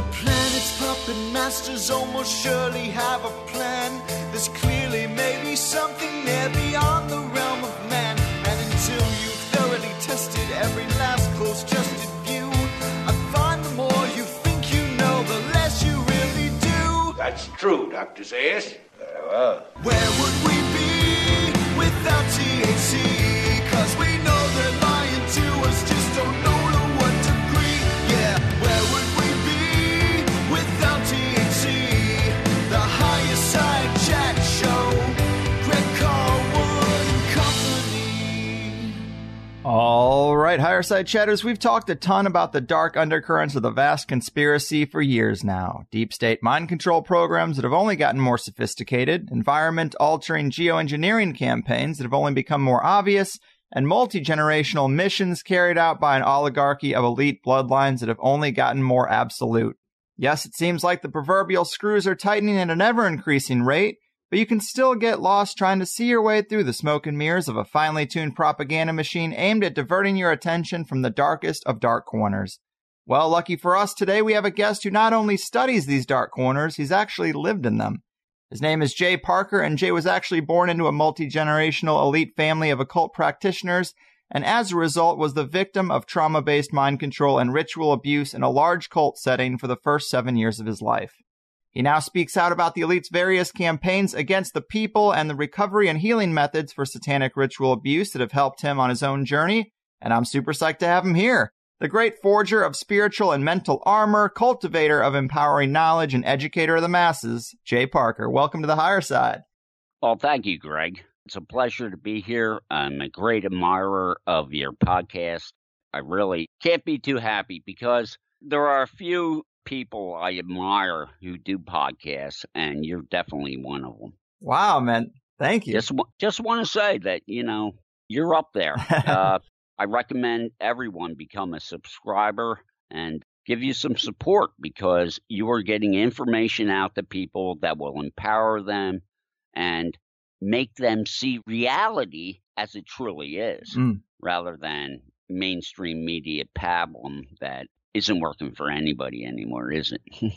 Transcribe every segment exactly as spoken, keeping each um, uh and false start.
The planet's puppet masters almost surely have a plan. There's clearly maybe something there beyond the realm of man. And until you've thoroughly tested every last close-trusted view, I find the more you think you know, the less you really do. That's true, Doctor Zayas. Very well. Where would we be without T H C? Cause we know they're lying to us, just don't know to what degree. Yeah, where would we be without T H C? The Higherside Chat Show, Greg Carlwood and Company. All right, Higherside Chatters, we've talked a ton about the dark undercurrents of the vast conspiracy for years now. Deep state mind control programs that have only gotten more sophisticated, environment-altering geoengineering campaigns that have only become more obvious, and multi-generational missions carried out by an oligarchy of elite bloodlines that have only gotten more absolute. Yes, it seems like the proverbial screws are tightening at an ever-increasing rate, but you can still get lost trying to see your way through the smoke and mirrors of a finely tuned propaganda machine aimed at diverting your attention from the darkest of dark corners. Well, lucky for us, today we have a guest who not only studies these dark corners, he's actually lived in them. His name is Jay Parker, and Jay was actually born into a multi-generational elite family of occult practitioners, and as a result was the victim of trauma-based mind control and ritual abuse in a large cult setting for the first seven years of his life. He now speaks out about the elite's various campaigns against the people and the recovery and healing methods for satanic ritual abuse that have helped him on his own journey, and I'm super psyched to have him here. The great forger of spiritual and mental armor, cultivator of empowering knowledge, and educator of the masses, Jay Parker. Welcome to the Higher Side. Well, thank you, Greg. It's a pleasure to be here. I'm a great admirer of your podcast. I really can't be too happy because there are a few people I admire who do podcasts, and you're definitely one of them. Wow, man. Thank you. Just, just want to say that, you know, you're up there. uh, I recommend everyone become a subscriber and give you some support because you are getting information out to people that will empower them and make them see reality as it truly is, mm. rather than mainstream media pablum that isn't working for anybody anymore, is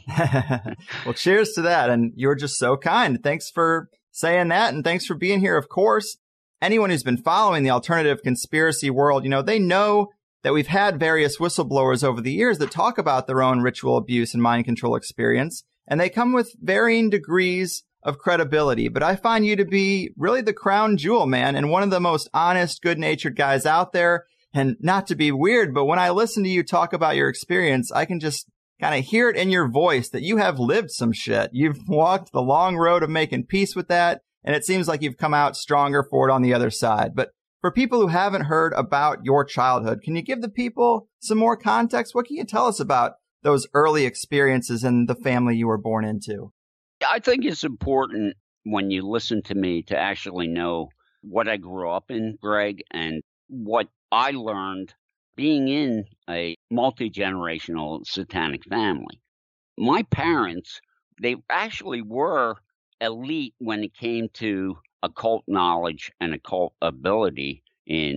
it? Well, cheers to that. And you're just so kind. Thanks for saying that. And thanks for being here. Of course, anyone who's been following the alternative conspiracy world, you know, they know that we've had various whistleblowers over the years that talk about their own ritual abuse and mind control experience. And they come with varying degrees of credibility. But I find you to be really the crown jewel, man, and one of the most honest, good-natured guys out there. And not to be weird, but when I listen to you talk about your experience, I can just kind of hear it in your voice that you have lived some shit. You've walked the long road of making peace with that, and it seems like you've come out stronger for it on the other side. But for people who haven't heard about your childhood, can you give the people some more context? What can you tell us about those early experiences and the family you were born into? I think it's important when you listen to me to actually know what I grew up in, Greg, and what I learned being in a multi-generational satanic family. My parents, they actually were elite when it came to occult knowledge and occult ability in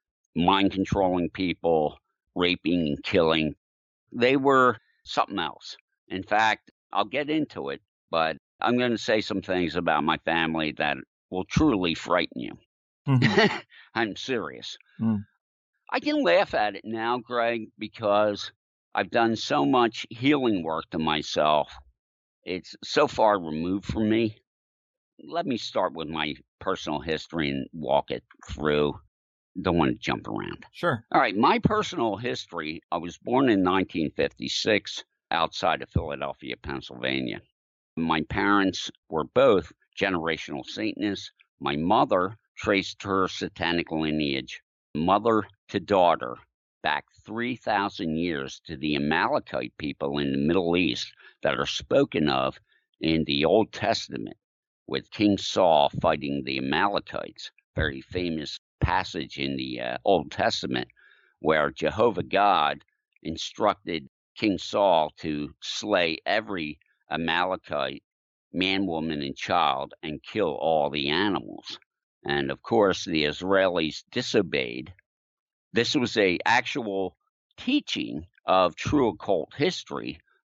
mind controlling people, raping and killing. They were something else. In fact, I'll get into it, but I'm going to say some things about my family that will truly frighten you. Mm-hmm. I'm serious. Mm. I can laugh at it now, Greg, because I've done so much healing work to myself. It's so far removed from me. Let me start with my personal history and walk it through. Don't want to jump around. Sure. All right. My personal history, I was born in nineteen fifty-six outside of Philadelphia, Pennsylvania. My parents were both generational Satanists. My mother traced her satanic lineage, mother to daughter, back three thousand years to the Amalekite people in the Middle East that are spoken of in the Old Testament, with King Saul fighting the Amalekites. Very famous passage in the uh, Old Testament where Jehovah God instructed King Saul to slay every Amalekite, man, woman, and child, and kill all the animals. And of course, the Israelis disobeyed. This was a actual teaching of true occult history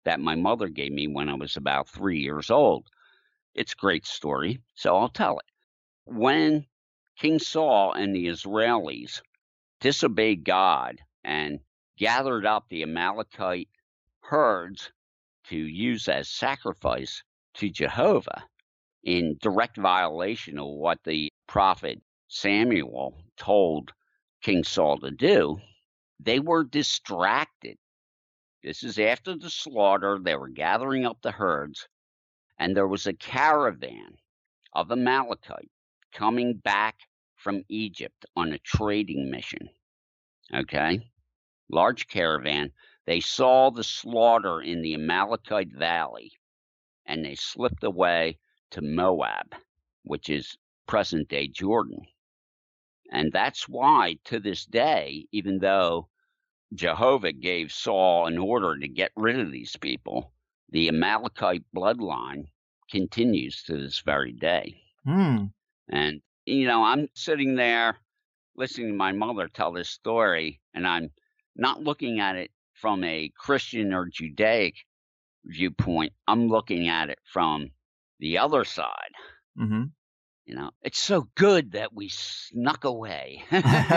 that my mother gave me when I was about three years old. It's a great story, so I'll tell it. When King Saul and the Israelis disobeyed God and gathered up the Amalekite herds to use as sacrifice to Jehovah in direct violation of what the prophet Samuel told King Saul to do, they were distracted. This is after the slaughter. They were gathering up the herds, and there was a caravan of Amalekite coming back from Egypt on a trading mission. Okay? Large caravan. They saw the slaughter in the Amalekite Valley, and they slipped away to Moab, which is present-day Jordan. And that's why, to this day, even though Jehovah gave Saul an order to get rid of these people, the Amalekite bloodline continues to this very day. Hmm. And, you know, I'm sitting there listening to my mother tell this story, and I'm not looking at it from a Christian or Judaic viewpoint. I'm looking at it from the other side. Mm-hmm. You know, it's so good that we snuck away.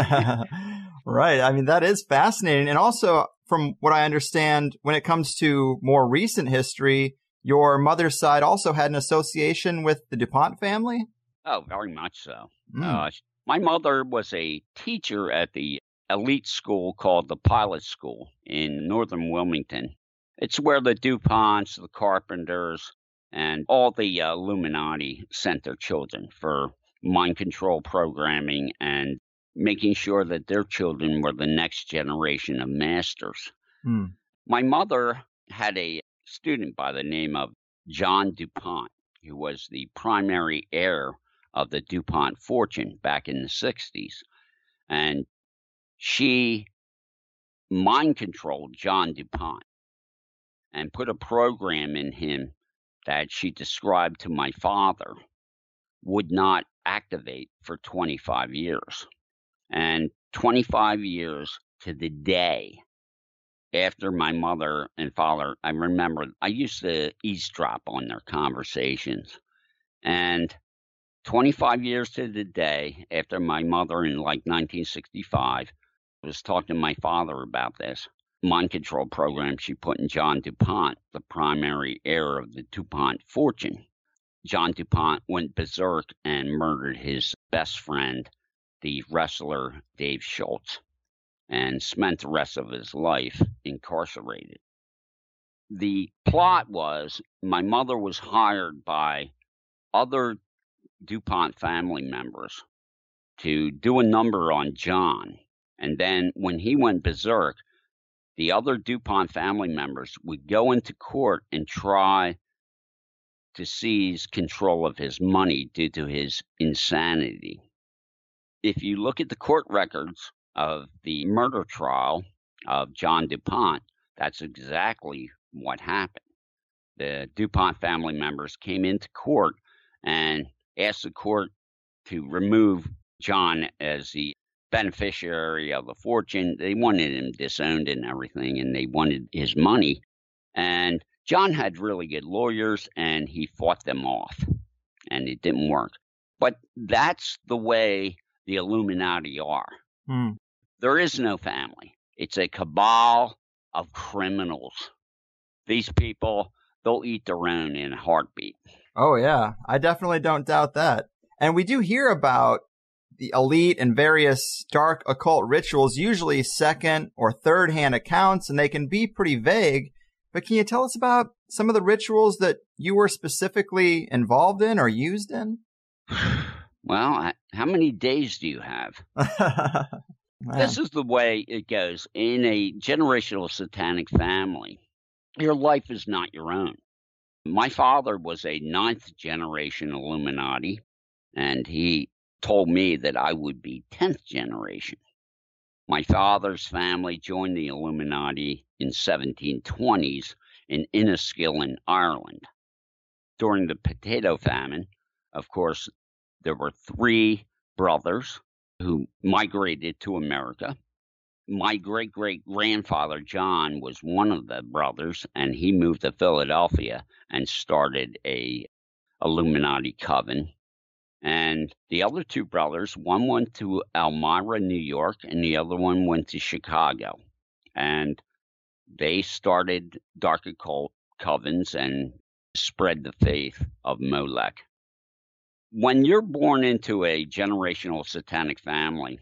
Right. I mean, that is fascinating. And also, from what I understand, when it comes to more recent history, your mother's side also had an association with the DuPont family? Oh, very much so. Mm. Uh, my mother was a teacher at the elite school called the Pilot School in northern Wilmington. It's where the DuPonts, the Carpenters, and all the uh, Illuminati sent their children for mind control programming and making sure that their children were the next generation of masters. Mm. My mother had a student by the name of John DuPont, who was the primary heir of the DuPont fortune back in the sixties. And she mind controlled John DuPont and put a program in him that she described to my father would not activate for twenty-five years. And twenty-five years to the day after my mother and father, I remember I used to eavesdrop on their conversations. And twenty-five years to the day after my mother in like nineteen sixty-five was talking to my father about this mind control program she put in John DuPont, the primary heir of the DuPont fortune. John DuPont went berserk and murdered his best friend, the wrestler Dave Schultz, and spent the rest of his life incarcerated. The plot was my mother was hired by other DuPont family members to do a number on John. And then when he went berserk, the other DuPont family members would go into court and try to seize control of his money due to his insanity. If you look at the court records of the murder trial of John DuPont, that's exactly what happened. The DuPont family members came into court and asked the court to remove John as the beneficiary of the fortune. They wanted him disowned and everything, and they wanted his money. And John had really good lawyers, and he fought them off, and it didn't work. But that's the way the Illuminati are. Hmm. There is no family. It's a cabal of criminals. These people, they'll eat their own in a heartbeat. Oh, yeah. I definitely don't doubt that. And we do hear about the elite and various dark occult rituals, usually second or third hand accounts, and they can be pretty vague. But can you tell us about some of the rituals that you were specifically involved in or used in? Well, how many days do you have? This is the way it goes. In a generational satanic family, your life is not your own. My father was a ninth generation Illuminati, and he told me that I would be tenth generation. My father's family joined the Illuminati in seventeen twenties in Inniskillen, Ireland. During the potato famine, of course, there were three brothers who migrated to America. My great-great-grandfather, John, was one of the brothers, and he moved to Philadelphia and started a Illuminati coven. And the other two brothers, one went to Elmira, New York, and the other one went to Chicago. And they started dark occult covens and spread the faith of Molech. When you're born into a generational satanic family,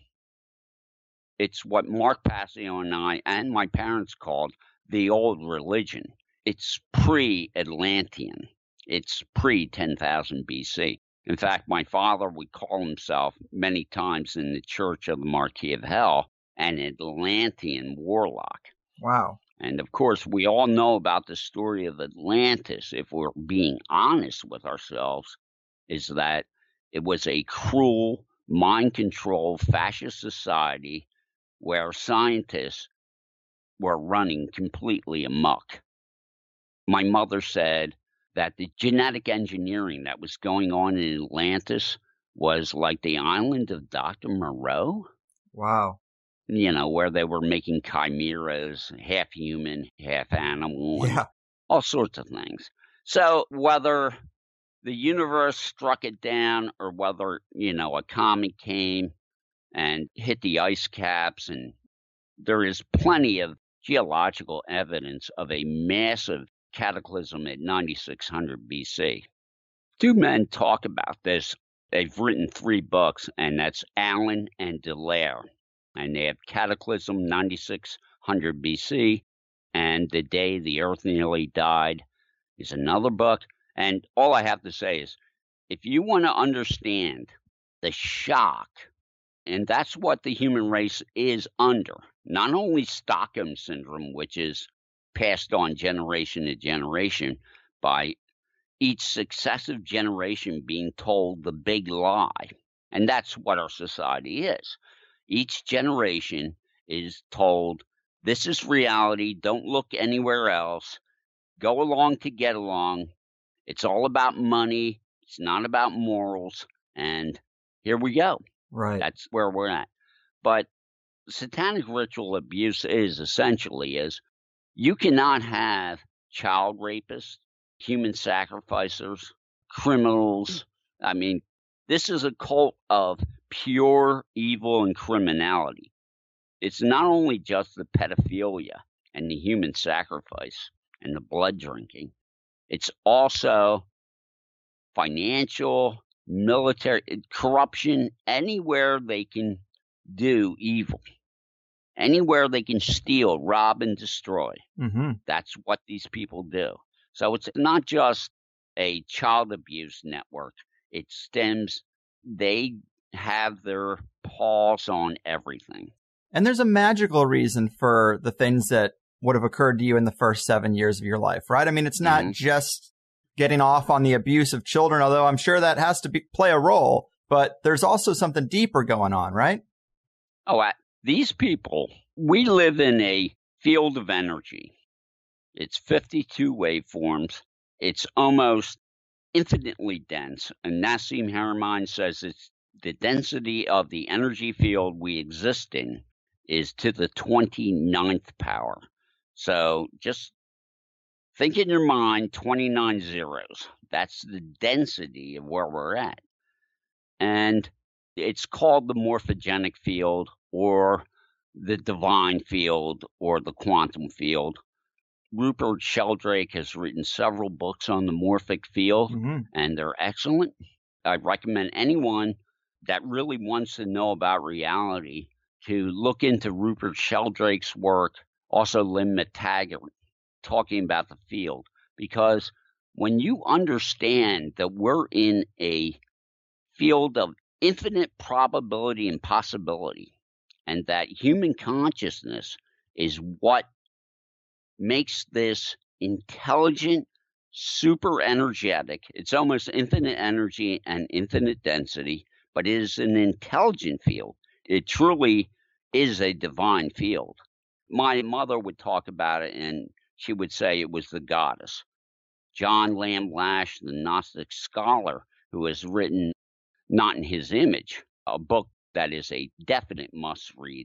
it's what Mark Passio and I and my parents called the old religion. It's pre-Atlantean. It's pre-ten thousand B C. In fact, my father would call himself many times in the Church of the Marquis of Hell an Atlantean warlock. Wow. And of course, we all know about the story of Atlantis, if we're being honest with ourselves, is that it was a cruel, mind-controlled fascist society where scientists were running completely amok. My mother said that the genetic engineering that was going on in Atlantis was like the island of Doctor Moreau. Wow. You know, where they were making chimeras, half human, half animal, Yeah. all sorts of things. So whether the universe struck it down or whether, you know, a comet came and hit the ice caps, and there is plenty of geological evidence of a massive cataclysm at ninety-six hundred B C. Two men talk about this. They've written three books, and that's Allen and Delaire. And they have Cataclysm ninety-six hundred B C, and The Day the Earth Nearly Died is another book. And all I have to say is, if you want to understand the shock, and that's what the human race is under, not only Stockholm Syndrome, which is passed on generation to generation by each successive generation being told the big lie. And that's what our society is. Each generation is told, this is reality, don't look anywhere else, go along to get along, it's all about money, it's not about morals, and here we go. Right. That's where we're at. But satanic ritual abuse is essentially is you cannot have child rapists, human sacrificers, criminals. I mean, this is a cult of pure evil and criminality. It's not only just the pedophilia and the human sacrifice and the blood drinking. It's also financial, military, corruption, anywhere they can do evil. Anywhere they can steal, rob, and destroy. Mm-hmm. That's what these people do. So it's not just a child abuse network. It stems, they have their paws on everything. And there's a magical reason for the things that would have occurred to you in the first seven years of your life, right? I mean, it's not mm-hmm. just getting off on the abuse of children, although I'm sure that has to be, play a role, but there's also something deeper going on, right? Oh, uh, these people, we live in a field of energy. It's fifty-two waveforms. It's almost infinitely dense. And Nassim Haramein says it's the density of the energy field we exist in is to the twenty-ninth power. So just think in your mind, twenty-nine zeros. That's the density of where we're at. And it's called the morphogenic field or the divine field or the quantum field. Rupert Sheldrake has written several books on the morphic field, mm-hmm. and they're excellent. I recommend anyone that really wants to know about reality to look into Rupert Sheldrake's work, also Lynn McTaggart, talking about the field. Because when you understand that we're in a field of infinite probability and possibility, and that human consciousness is what makes this intelligent, super energetic. It's almost infinite energy and infinite density, but it is an intelligent field. It truly is a divine field. My mother would talk about it, and she would say it was the goddess. John Lamb Lash, the Gnostic scholar, who has written Not in His Image, a book that is a definite must-read.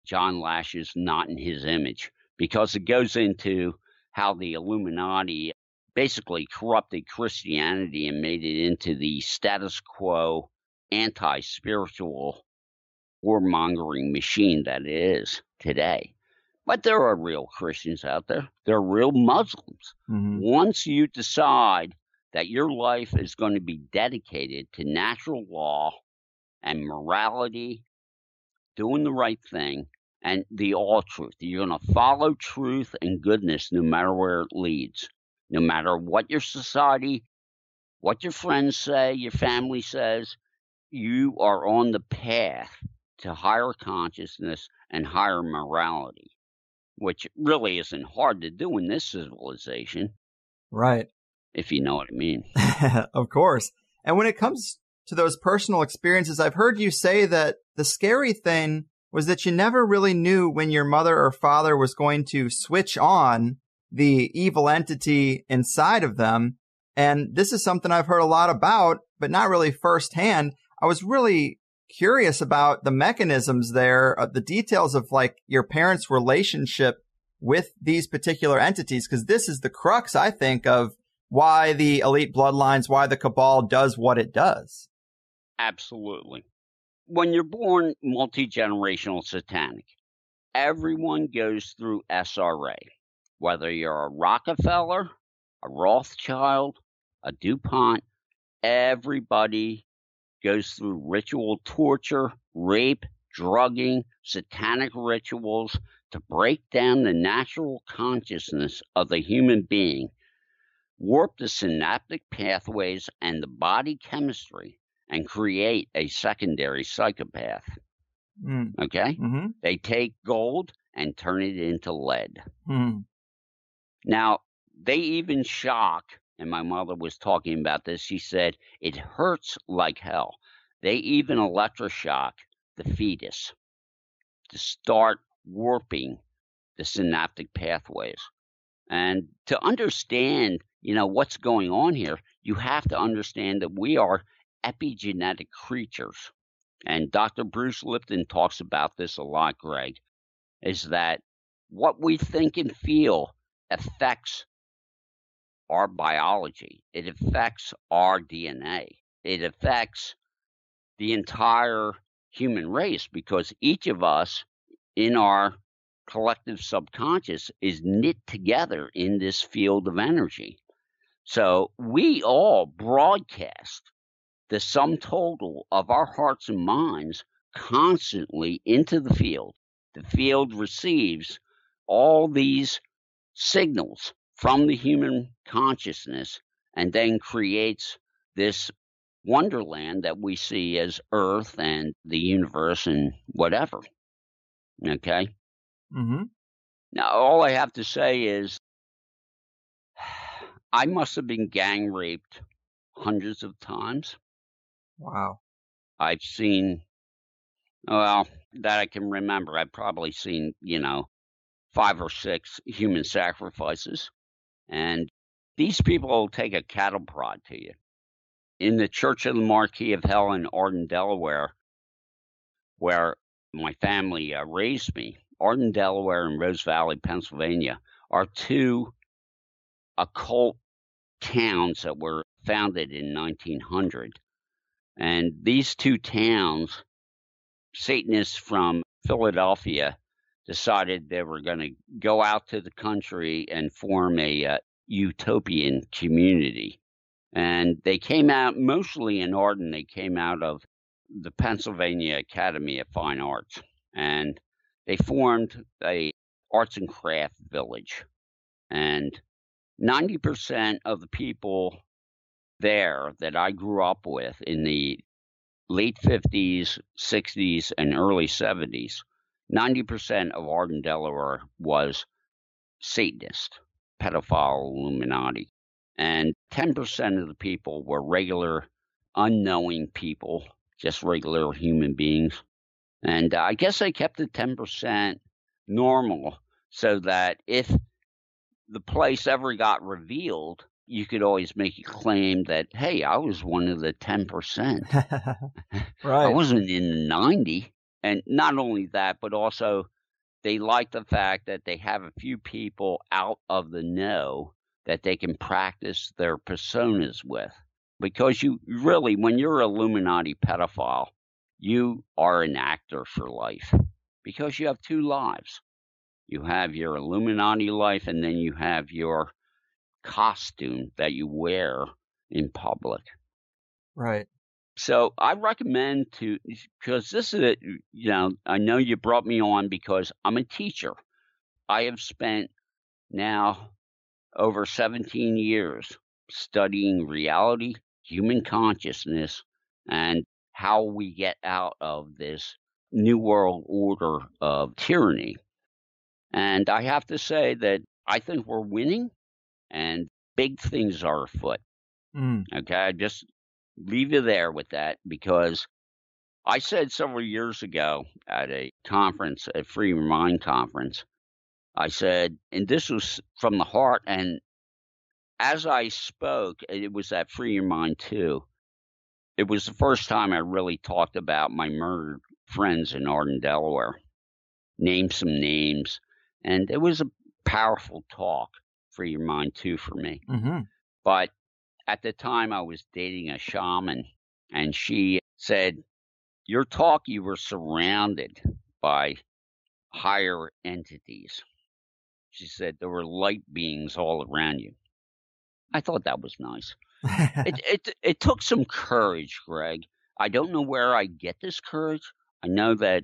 John Lash's Not in His Image, because it goes into how the Illuminati basically corrupted Christianity and made it into the status quo anti-spiritual warmongering machine that it is today. But there are real Christians out there. There are real Muslims. Mm-hmm. Once you decide that your life is going to be dedicated to natural law and morality, doing the right thing, and the all truth, you're going to follow truth and goodness no matter where it leads, no matter what your society, what your friends say, your family says, you are on the path to higher consciousness and higher morality, which really isn't hard to do in this civilization. Right. If you know what I mean. Of course. And when it comes to those personal experiences, I've heard you say that the scary thing was that you never really knew when your mother or father was going to switch on the evil entity inside of them. And this is something I've heard a lot about, but not really firsthand. I was really curious about the mechanisms there, uh, the details of like your parents' relationship with these particular entities, because this is the crux, I think, of why the elite bloodlines, why the cabal does what it does. Absolutely. When you're born multi-generational satanic, everyone goes through S R A, whether you're a Rockefeller, a Rothschild, a DuPont, everybody goes through ritual torture, rape, drugging, satanic rituals to break down the natural consciousness of the human being, warp the synaptic pathways and the body chemistry, and create a secondary psychopath. Mm. Okay? Mm-hmm. They take gold and turn it into lead. Mm. Now, they even shock, and my mother was talking about this, she said, it hurts like hell. They even electroshock the fetus to start warping the synaptic pathways. And to understand, you know, what's going on here, you have to understand that we are epigenetic creatures. And Doctor Bruce Lipton talks about this a lot, Greg, is that what we think and feel affects our biology. It affects our D N A. It affects the entire human race, because each of us in our collective subconscious is knit together in this field of energy. So we all broadcast the sum total of our hearts and minds constantly into the field. The field receives all these signals from the human consciousness and then creates this wonderland that we see as Earth and the universe and whatever. Okay? Mm-hmm. Now, all I have to say is I must have been gang raped hundreds of times. Wow. I've seen, well, that I can remember, I've probably seen, you know, five or six human sacrifices. And these people will take a cattle prod to you. In the Church of the Marquis of Hell in Arden, Delaware, where my family uh, raised me, Arden, Delaware, and Rose Valley, Pennsylvania, are two occult towns that were founded in nineteen hundred. And these two towns, Satanists from Philadelphia decided they were going to go out to the country and form a uh, utopian community. And they came out, mostly in Arden, they came out of the Pennsylvania Academy of Fine Arts. And they formed a arts and craft village. And ninety percent of the people there that I grew up with in the late fifties, sixties, and early seventies, ninety percent of Arden, Delaware was Satanist, pedophile Illuminati. And ten percent of the people were regular, unknowing people, just regular human beings. And uh, I guess I kept the ten percent normal so that if the place ever got revealed, you could always make a claim that, hey, I was one of the ten percent. Right. I wasn't in the ninety. And not only that, but also they like the fact that they have a few people out of the know that they can practice their personas with. Because you really, when you're an Illuminati pedophile, you are an actor for life because you have two lives. You have your Illuminati life, and then you have your costume that you wear in public. Right. So I recommend to, because this is, a, you know, I know you brought me on because I'm a teacher. I have spent now over seventeen years studying reality, human consciousness, and how we get out of this new world order of tyranny. And I have to say that I think we're winning and big things are afoot. Mm. Okay, I just leave you there with that because I said several years ago at a conference, a Free Your Mind conference, I said, and this was from the heart, and as I spoke, it was at Free Your Mind too. It was the first time I really talked about my murdered friends in Arden, Delaware. Named some names, and it was a powerful talk, Free Your Mind too, for me. Mm-hmm. But at the time, I was dating a shaman, and she said, your talk, you were surrounded by higher entities. She said there were light beings all around you. I thought that was nice. it, it it took some courage, Greg. I don't know where I get this courage. I know that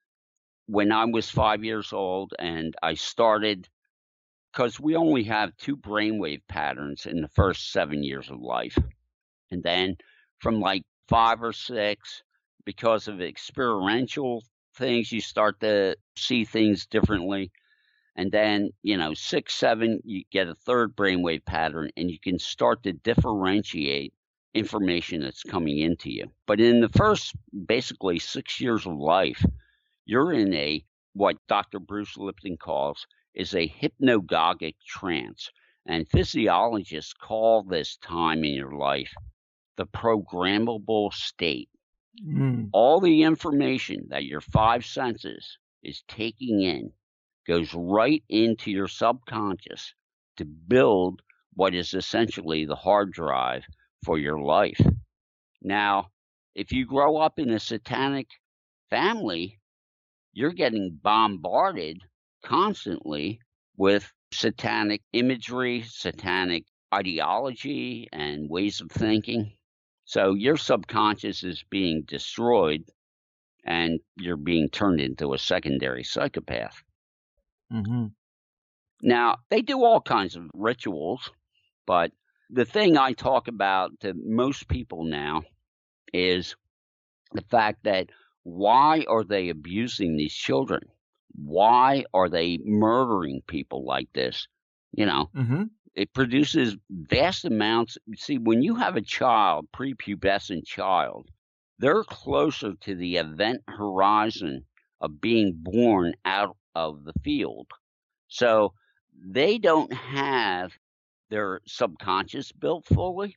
when I was five years old and I started, because we only have two brainwave patterns in the first seven years of life. And then from like five or six, because of experiential things, you start to see things differently. And then, you know, six, seven, you get a third brainwave pattern and you can start to differentiate information that's coming into you. But in the first basically six years of life, you're in a, what Doctor Bruce Lipton calls, is a hypnagogic trance. And physiologists call this time in your life the programmable state. Mm. All the information that your five senses is taking in goes right into your subconscious to build what is essentially the hard drive for your life. Now, if you grow up in a satanic family, you're getting bombarded constantly with satanic imagery, satanic ideology, and ways of thinking. So your subconscious is being destroyed, and you're being turned into a secondary psychopath. Mm-hmm. Now, they do all kinds of rituals, but the thing I talk about to most people now is the fact that why are they abusing these children? Why are they murdering people like this? You know, Mm-hmm. it produces vast amounts. See, when you have a child, prepubescent child, they're closer to the event horizon of being born out of the field. So they don't have their subconscious built fully.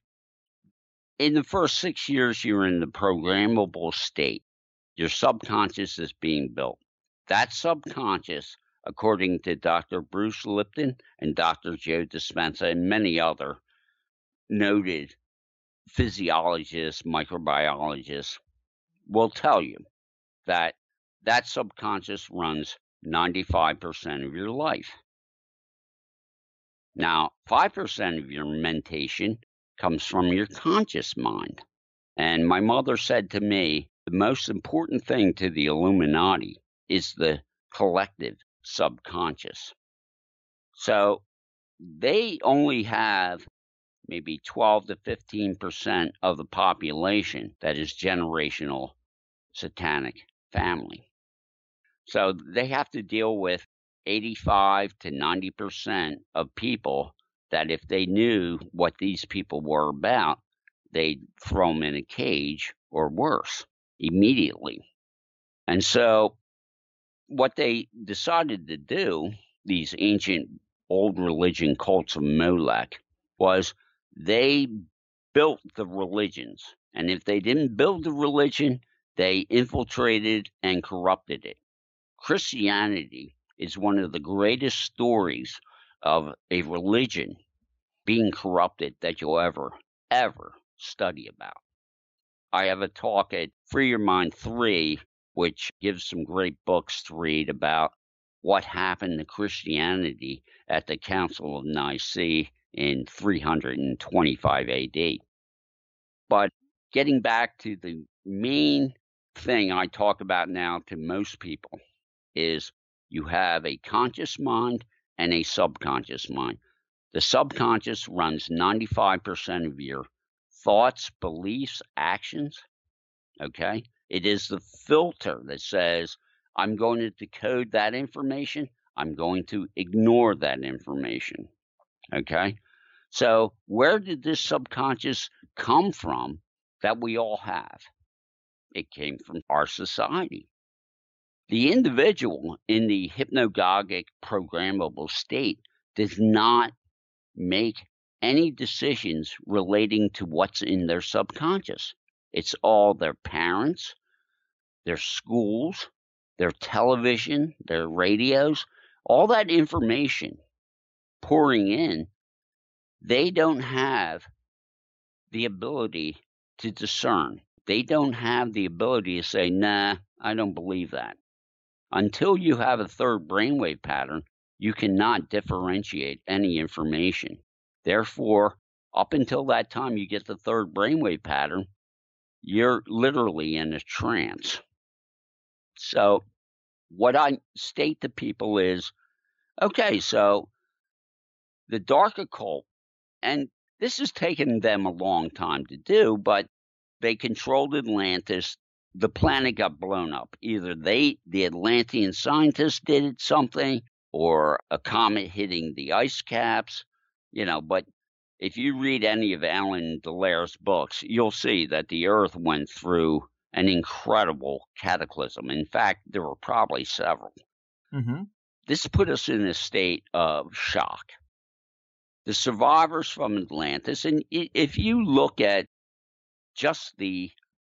In the first six years, you're in the programmable state. Your subconscious is being built. That subconscious, according to Doctor Bruce Lipton and Doctor Joe Dispenza and many other noted physiologists, microbiologists, will tell you that that subconscious runs ninety-five percent of your life. Now, five percent of your mentation comes from your conscious mind. And my mother said to me, the most important thing to the Illuminati is the collective subconscious. So they only have maybe twelve to fifteen percent of the population that is generational satanic family. So they have to deal with eighty-five to ninety percent of people that if they knew what these people were about, they'd throw them in a cage or worse immediately. And so what they decided to do, these ancient old religion cults of Molech, was they built the religions. And if they didn't build the religion, they infiltrated and corrupted it. Christianity is one of the greatest stories of a religion being corrupted that you'll ever, ever study about. I have a talk at Free Your Mind three, which gives some great books to read about what happened to Christianity at the Council of Nicaea in three twenty-five A D. But getting back to the main thing I talk about now to most people is you have a conscious mind and a subconscious mind. The subconscious runs ninety-five percent of your thoughts, beliefs, actions, okay? It is the filter that says, I'm going to decode that information. I'm going to ignore that information, okay? So where did this subconscious come from that we all have? It came from our society. The individual in the hypnagogic programmable state does not make any decisions relating to what's in their subconscious. It's all their parents, their schools, their television, their radios, all that information pouring in. They don't have the ability to discern. They don't have the ability to say, nah, I don't believe that. Until you have a third brainwave pattern, you cannot differentiate any information. Therefore, up until that time you get the third brainwave pattern, you're literally in a trance. So what I state to people is, okay, so the dark occult, and this has taken them a long time to do, but they controlled Atlantis. The planet got blown up. Either they, the Atlantean scientists, did something, or a comet hitting the ice caps, you know. But if you read any of Alan Dallaire's books, you'll see that the Earth went through an incredible cataclysm. In fact, there were probably several. Mm-hmm. This put us in a state of shock. The survivors from Atlantis, and if you look at just the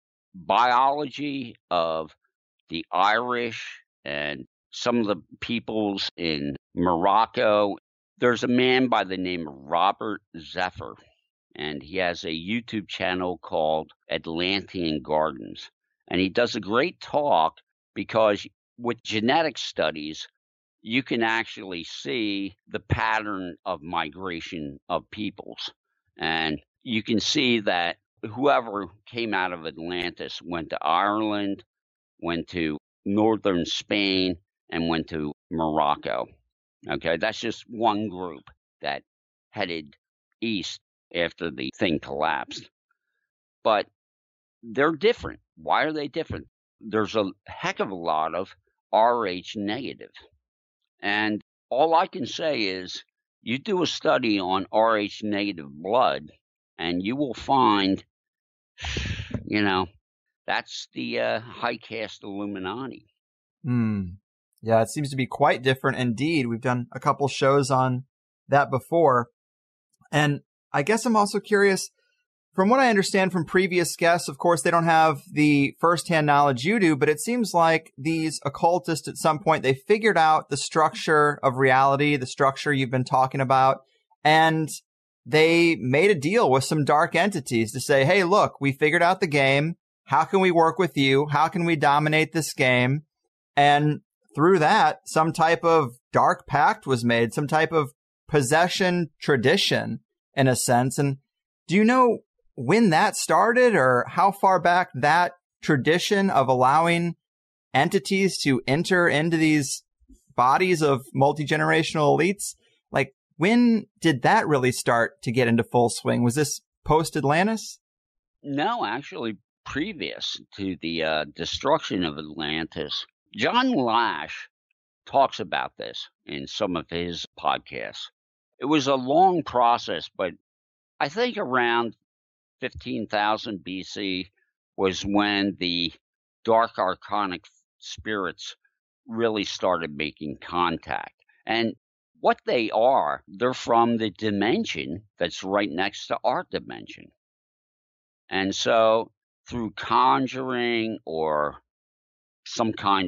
biology of the Irish and some of the peoples in Morocco, there's a man by the name of Robert Zephyr, and he has a YouTube channel called Atlantean Gardens. And he does a great talk because with genetic studies, you can actually see the pattern of migration of peoples. And you can see that whoever came out of Atlantis went to Ireland, went to northern Spain, and went to Morocco. Okay, that's just one group that headed east after the thing collapsed. But they're different. Why are they different? There's a heck of a lot of R H negative. And all I can say is you do a study on R H negative blood, and you will find, you know, that's the uh, high caste Illuminati. Mm. Yeah, it seems to be quite different indeed. We've done a couple shows on that before. And I guess I'm also curious, from what I understand from previous guests, of course, they don't have the firsthand knowledge you do, but it seems like these occultists at some point, they figured out the structure of reality, the structure you've been talking about, and they made a deal with some dark entities to say, hey, look, we figured out the game. How can we work with you? How can we dominate this game? And through that, some type of dark pact was made, some type of possession tradition, in a sense. And do you know when that started, or how far back that tradition of allowing entities to enter into these bodies of multi-generational elites, like when did that really start to get into full swing? Was this post-Atlantis? No, actually previous to the uh, destruction of Atlantis. John Lash talks about this in some of his podcasts. It was a long process, but I think around fifteen thousand B C was when the dark arcanic spirits really started making contact. And what they are, they're from the dimension that's right next to our dimension. And so through conjuring or some kind of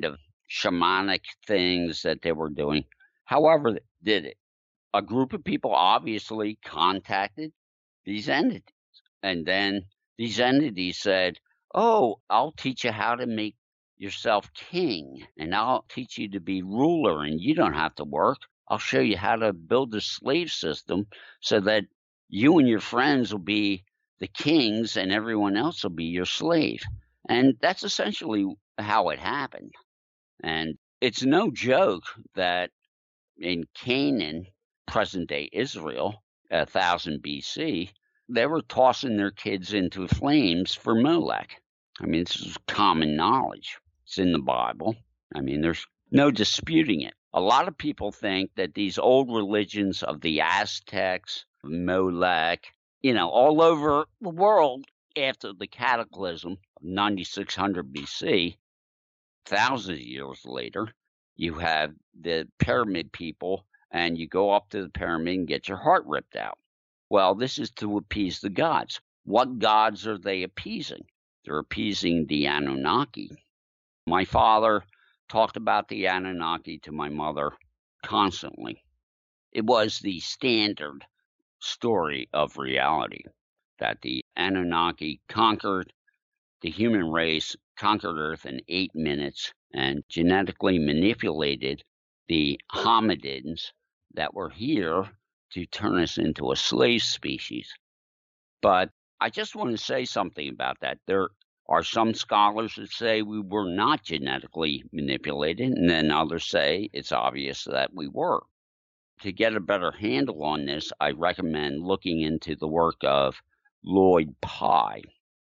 shamanic things that they were doing. However, they did it. A group of people obviously contacted these entities. And then these entities said, oh, I'll teach you how to make yourself king, and I'll teach you to be ruler, and you don't have to work. I'll show you how to build a slave system so that you and your friends will be the kings and everyone else will be your slave. And that's essentially how it happened. And it's no joke that in Canaan, present-day Israel, one thousand B C, they were tossing their kids into flames for Molech. I mean, this is common knowledge. It's in the Bible. I mean, there's no disputing it. A lot of people think that these old religions of the Aztecs, Molech, you know, all over the world after the cataclysm of ninety-six hundred B C, thousands of years later, you have the pyramid people, and you go up to the pyramid and get your heart ripped out. Well, this is to appease the gods. What gods are they appeasing? They're appeasing the Anunnaki. My father talked about the Anunnaki to my mother constantly. It was the standard story of reality that the Anunnaki conquered the human race, conquered Earth in eight minutes, and genetically manipulated the hominins that were here to turn us into a slave species. But I just want to say something about that. There are some scholars that say we were not genetically manipulated, and then others say it's obvious that we were. To get a better handle on this, I recommend looking into the work of Lloyd Pye.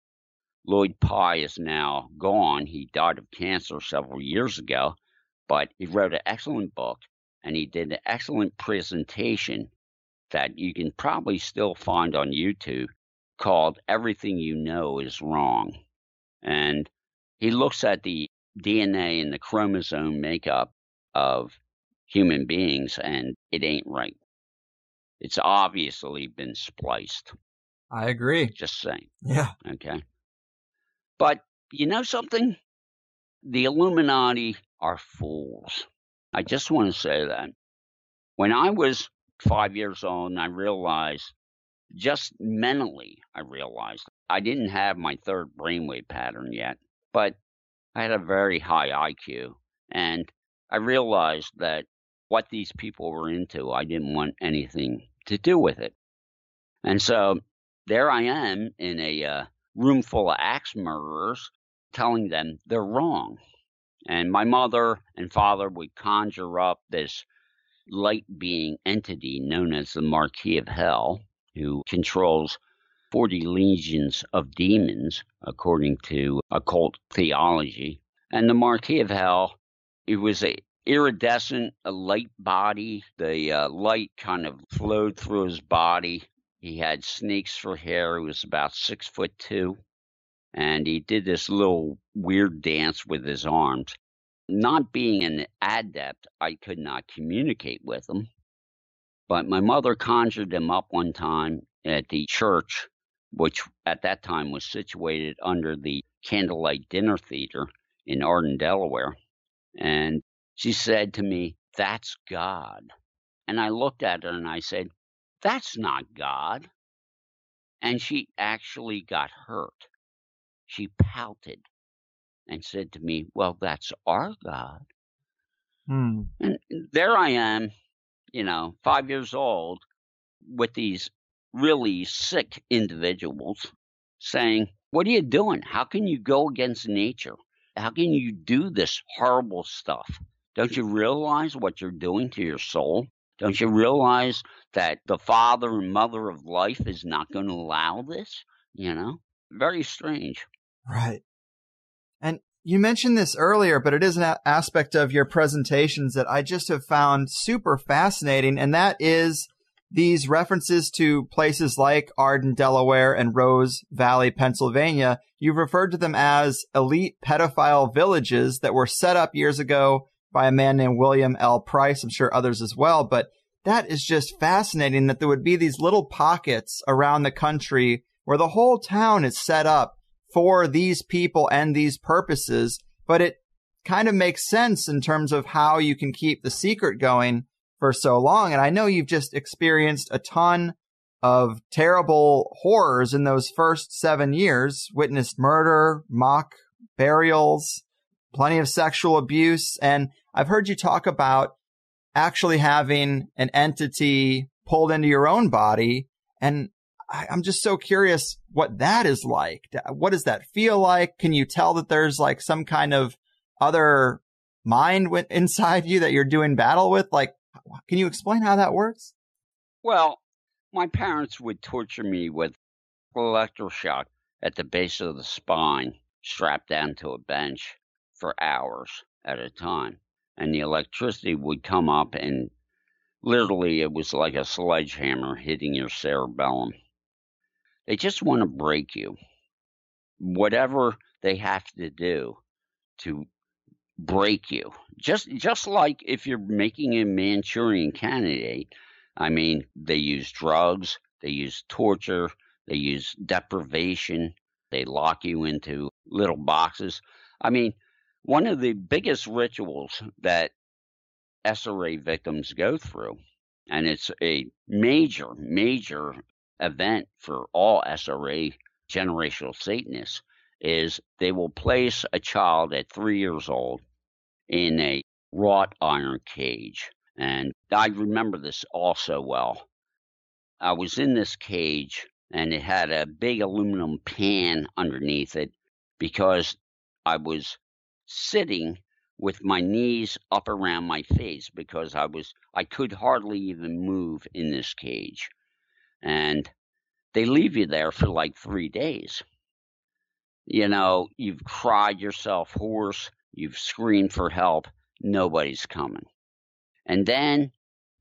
Lloyd Pye is now gone. He died of cancer several years ago, but he wrote an excellent book, and he did an excellent presentation that you can probably still find on YouTube called Everything You Know Is Wrong. And he looks at the D N A and the chromosome makeup of human beings, and it ain't right. It's obviously been spliced. I agree. Just saying. Yeah. Okay. But you know something? The Illuminati are fools. I just want to say that. When I was five years old and I realized, just mentally, I realized I didn't have my third brainwave pattern yet, but I had a very high I Q. And I realized that what these people were into, I didn't want anything to do with it. And so there I am in a uh, room full of axe murderers telling them they're wrong. And my mother and father would conjure up this light being entity known as the Marquis of Hell, who controls forty legions of demons, according to occult theology. And the Marquis of Hell, it was a iridescent, a light body. The uh, light kind of flowed through his body. He had snakes for hair. He was about six foot two. And he did this little weird dance with his arms. Not being an adept, I could not communicate with him. But my mother conjured him up one time at the church, which at that time was situated under the Candlelight Dinner Theater in Arden, Delaware. And she said to me, "That's God." And I looked at her and I said, "That's not God." And she actually got hurt. She pouted and said to me, "Well, that's our God." Hmm. And there I am, you know, five years old, with these really sick individuals saying, "What are you doing? How can you go against nature? How can you do this horrible stuff? Don't you realize what you're doing to your soul? Don't you realize that the father and mother of life is not going to allow this?" You know, very strange. Right. And you mentioned this earlier, but it is an a- aspect of your presentations that I just have found super fascinating, and that is these references to places like Arden, Delaware, and Rose Valley, Pennsylvania. You've referred to them as elite pedophile villages that were set up years ago by a man named William L. Price. I'm sure others as well, but that is just fascinating that there would be these little pockets around the country where the whole town is set up for these people and these purposes. But it kind of makes sense in terms of how you can keep the secret going for so long. And I know you've just experienced a ton of terrible horrors in those first seven years, witnessed murder, mock burials, plenty of sexual abuse. And I've heard you talk about actually having an entity pulled into your own body. And I, I'm just so curious what that is like. What does that feel like? Can you tell that there's like some kind of other mind with, inside you that you're doing battle with? Like, can you explain how that works? Well, my parents would torture me with electroshock at the base of the spine, strapped down to a bench for hours at a time. And the electricity would come up, and literally it was like a sledgehammer hitting your cerebellum. They just want to break you. Whatever they have to do to break you. Just just like if you're making a Manchurian candidate, I mean, they use drugs, they use torture, they use deprivation, they lock you into little boxes. I mean, one of the biggest rituals that S R A victims go through, and it's a major, major event for all S R A generational Satanists, is they will place a child at three years old in a wrought iron cage. And I remember this all so well. I was in this cage, and it had a big aluminum pan underneath it because I was sitting with my knees up around my face because I was I could hardly even move in this cage. And they leave you there for like three days. You know, you've cried yourself hoarse, you've screamed for help, nobody's coming. And then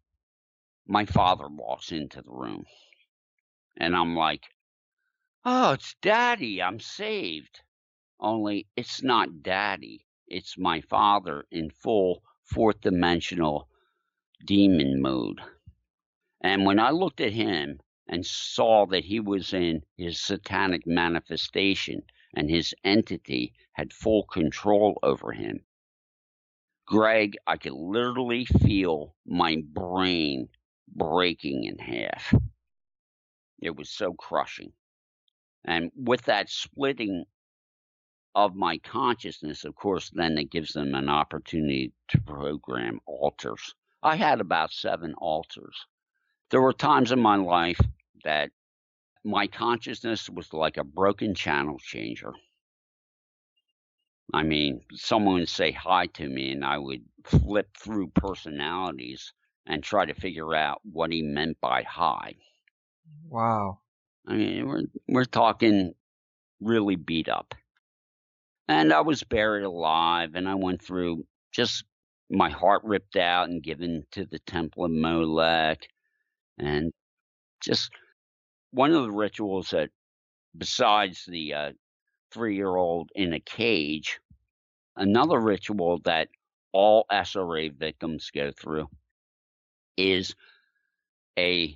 my father walks into the room, and I'm like, oh, it's Daddy, I'm saved. Only it's not Daddy, it's my father in full fourth dimensional demon mode. And when I looked at him and saw that he was in his satanic manifestation and his entity had full control over him, Greg, I could literally feel my brain breaking in half. It was so crushing. And with that splitting of my consciousness, of course, then it gives them an opportunity to program altars. I had about seven altars. There were times in my life that my consciousness was like a broken channel changer. I mean, someone would say hi to me, and I would flip through personalities and try to figure out what he meant by hi. Wow. I mean, we're we're talking really beat up. And I was buried alive, and I went through just my heart ripped out and given to the Temple of Molech. And just one of the rituals that, besides the uh, three-year-old in a cage, another ritual that all S R A victims go through is a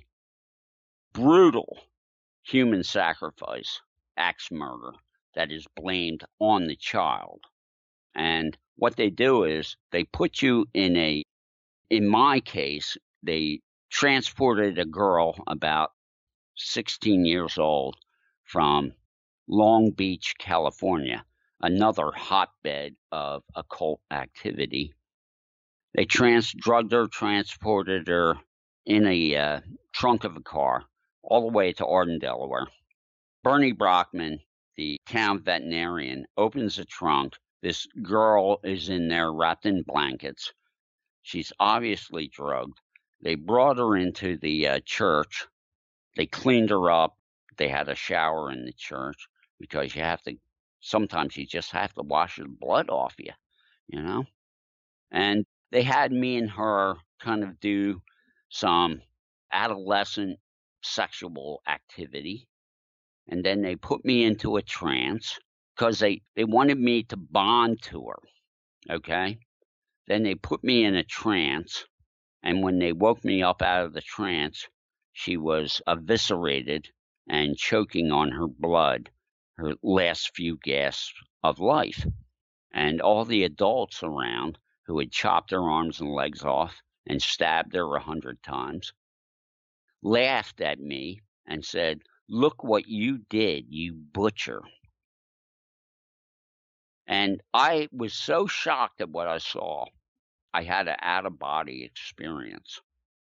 brutal human sacrifice, axe murder, that is blamed on the child. And what they do is they put you in a, in my case, they transported a girl about sixteen years old from Long Beach, California, another hotbed of occult activity. They trans drugged her, transported her in a uh, trunk of a car all the way to Arden, Delaware. Bernie Brockman, the town veterinarian, opens the trunk. This girl is in there wrapped in blankets. She's obviously drugged. They brought her into the uh, church. They cleaned her up. They had a shower in the church because you have to, sometimes you just have to wash the blood off you, you know? And they had me and her kind of do some adolescent sexual activity. And then they put me into a trance because they, they wanted me to bond to her, okay? Then they put me in a trance, and when they woke me up out of the trance, she was eviscerated and choking on her blood, her last few gasps of life. And all the adults around who had chopped their arms and legs off and stabbed her a hundred times laughed at me and said, "Look what you did, you butcher." And I was so shocked at what I saw, I had an out-of-body experience.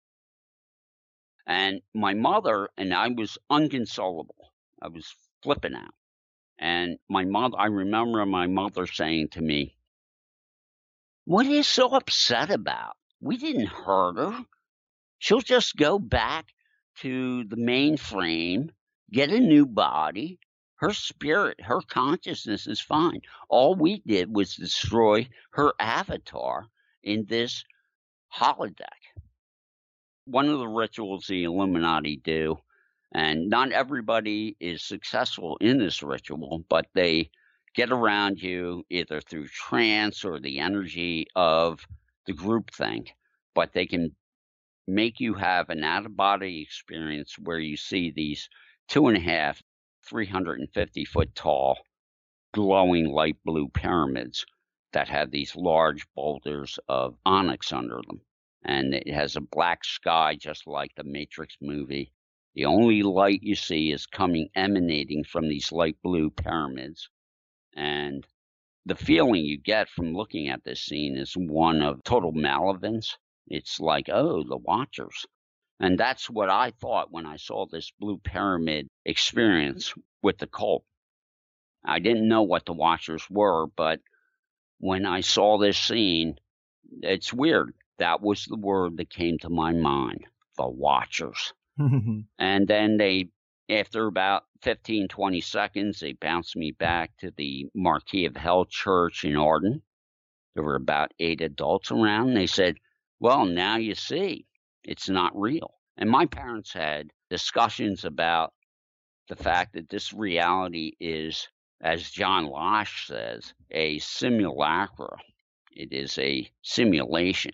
And my mother, and I was inconsolable. I was flipping out. And my mother, I remember my mother saying to me, "What are you so upset about? We didn't hurt her. She'll just go back to the mainframe, get a new body. Her spirit, her consciousness is fine. All we did was destroy her avatar in this holodeck." One of the rituals the Illuminati do, and not everybody is successful in this ritual, but they get around you either through trance or the energy of the groupthink, but they can make you have an out-of-body experience where you see these two and a half, three hundred fifty foot tall, glowing light blue pyramids that have these large boulders of onyx under them. And it has a black sky just like the Matrix movie. The only light you see is coming, emanating from these light blue pyramids. And the feeling you get from looking at this scene is one of total malevolence. It's like, oh, the Watchers. And that's what I thought when I saw this blue pyramid experience with the cult. I didn't know what the Watchers were, but when I saw this scene, it's weird. That was the word that came to my mind, the Watchers. And then they, after about fifteen, twenty seconds, they bounced me back to the Marquis of Hell Church in Arden. There were about eight adults around. And they said, "Well, now you see, it's not real." And my parents had discussions about the fact that this reality is, as John Lash says, a simulacra. It is a simulation.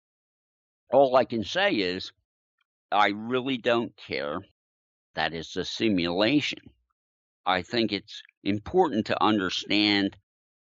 All I can say is, I really don't care that it's a simulation. I think it's important to understand,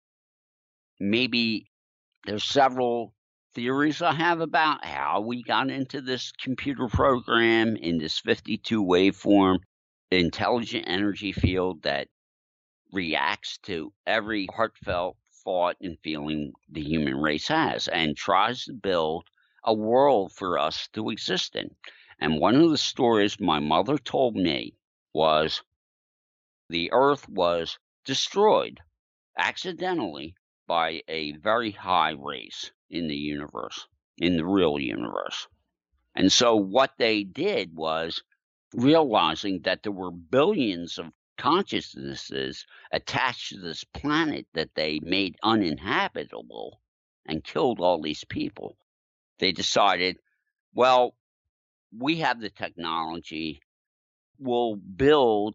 maybe there's several theories I have about how we got into this computer program in this fifty-two waveform intelligent energy field that reacts to every heartfelt thought and feeling the human race has and tries to build a world for us to exist in. And one of the stories my mother told me was the Earth was destroyed accidentally by a very high race in the universe, in the real universe. And so what they did was, realizing that there were billions of consciousnesses attached to this planet that they made uninhabitable and killed all these people, they decided, well, we have the technology, we'll build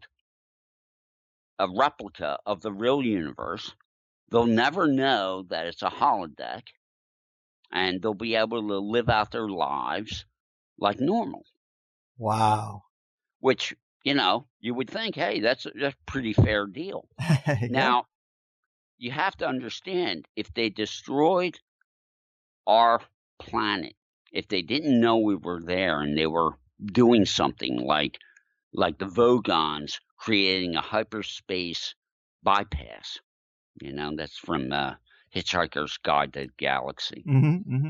a replica of the real universe. They'll never know that it's a holodeck, and they'll be able to live out their lives like normal. Wow. Which, you know, you would think, hey, that's a, that's a pretty fair deal. Yeah. Now, you have to understand, if they destroyed our planet, if they didn't know we were there and they were doing something like like the Vogons creating a hyperspace bypass, you know, that's from uh, Hitchhiker's Guide to the Galaxy. Mm-hmm, mm-hmm.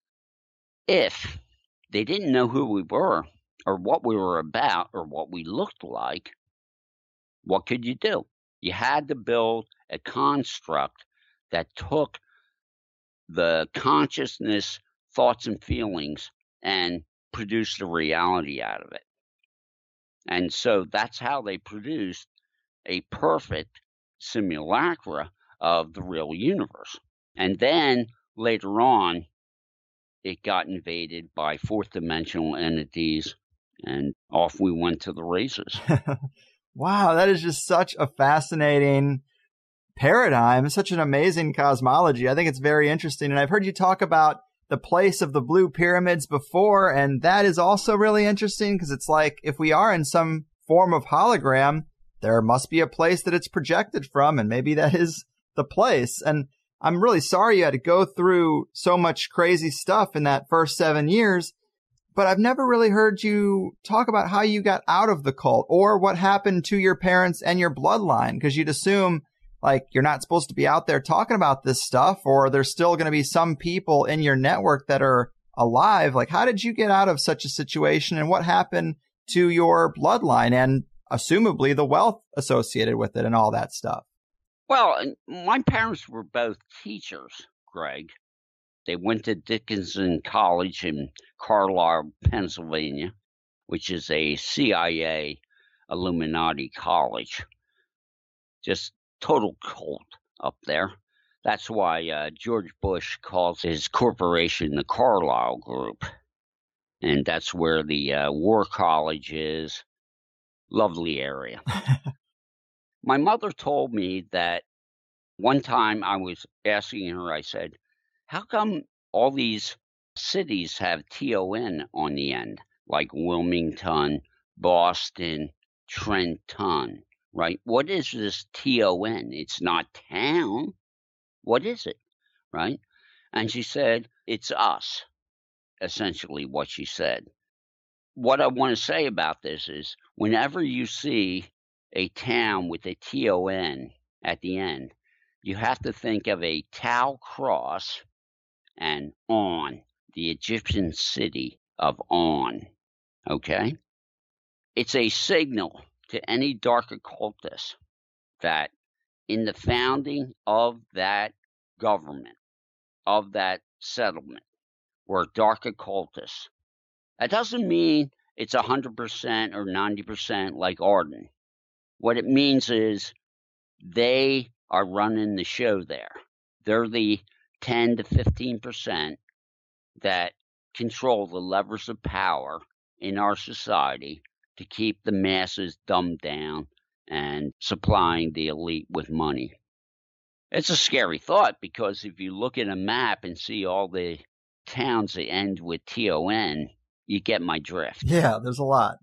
If they didn't know who we were or what we were about or what we looked like, what could you do? You had to build a construct that took the consciousness, thoughts, and feelings and produced a reality out of it. And so that's how they produced a perfect simulacra of the real universe. And then later on, it got invaded by fourth dimensional entities, and off we went to the races. Wow, that is just such a fascinating paradigm, such an amazing cosmology. I think it's very interesting. And I've heard you talk about the place of the blue pyramids before, and that is also really interesting, because it's like, if we are in some form of hologram, there must be a place that it's projected from, and maybe that is the place. And I'm really sorry you had to go through so much crazy stuff in that first seven years, but I've never really heard you talk about how you got out of the cult or what happened to your parents and your bloodline, because you'd assume like you're not supposed to be out there talking about this stuff, or there's still going to be some people in your network that are alive. Like, how did you get out of such a situation, and what happened to your bloodline and assumably the wealth associated with it and all that stuff? Well, my parents were both teachers, Greg. They went to Dickinson College in Carlwood, Pennsylvania, which is a C I A Illuminati college. Just total cult up there. That's why uh, George Bush calls his corporation the Carlyle Group. And that's where the uh, War College is. Lovely area. My mother told me that one time I was asking her, I said, how come all these cities have T O N on the end, like Wilmington, Boston, Trenton, right? What is this T O N? It's not town. What is it, right? And she said, it's us, essentially what she said. What I want to say about this is whenever you see a town with a T O N at the end, you have to think of a Tau cross and On, the Egyptian city of On, okay? It's a signal to any dark occultist that in the founding of that government, of that settlement, were dark occultists. That doesn't mean it's one hundred percent or ninety percent like Arden. What it means is they are running the show there. They're the ten to fifteen percent that control the levers of power in our society to keep the masses dumbed down and supplying the elite with money. It's a scary thought, because if you look at a map and see all the towns that end with T O N, you get my drift. Yeah, there's a lot.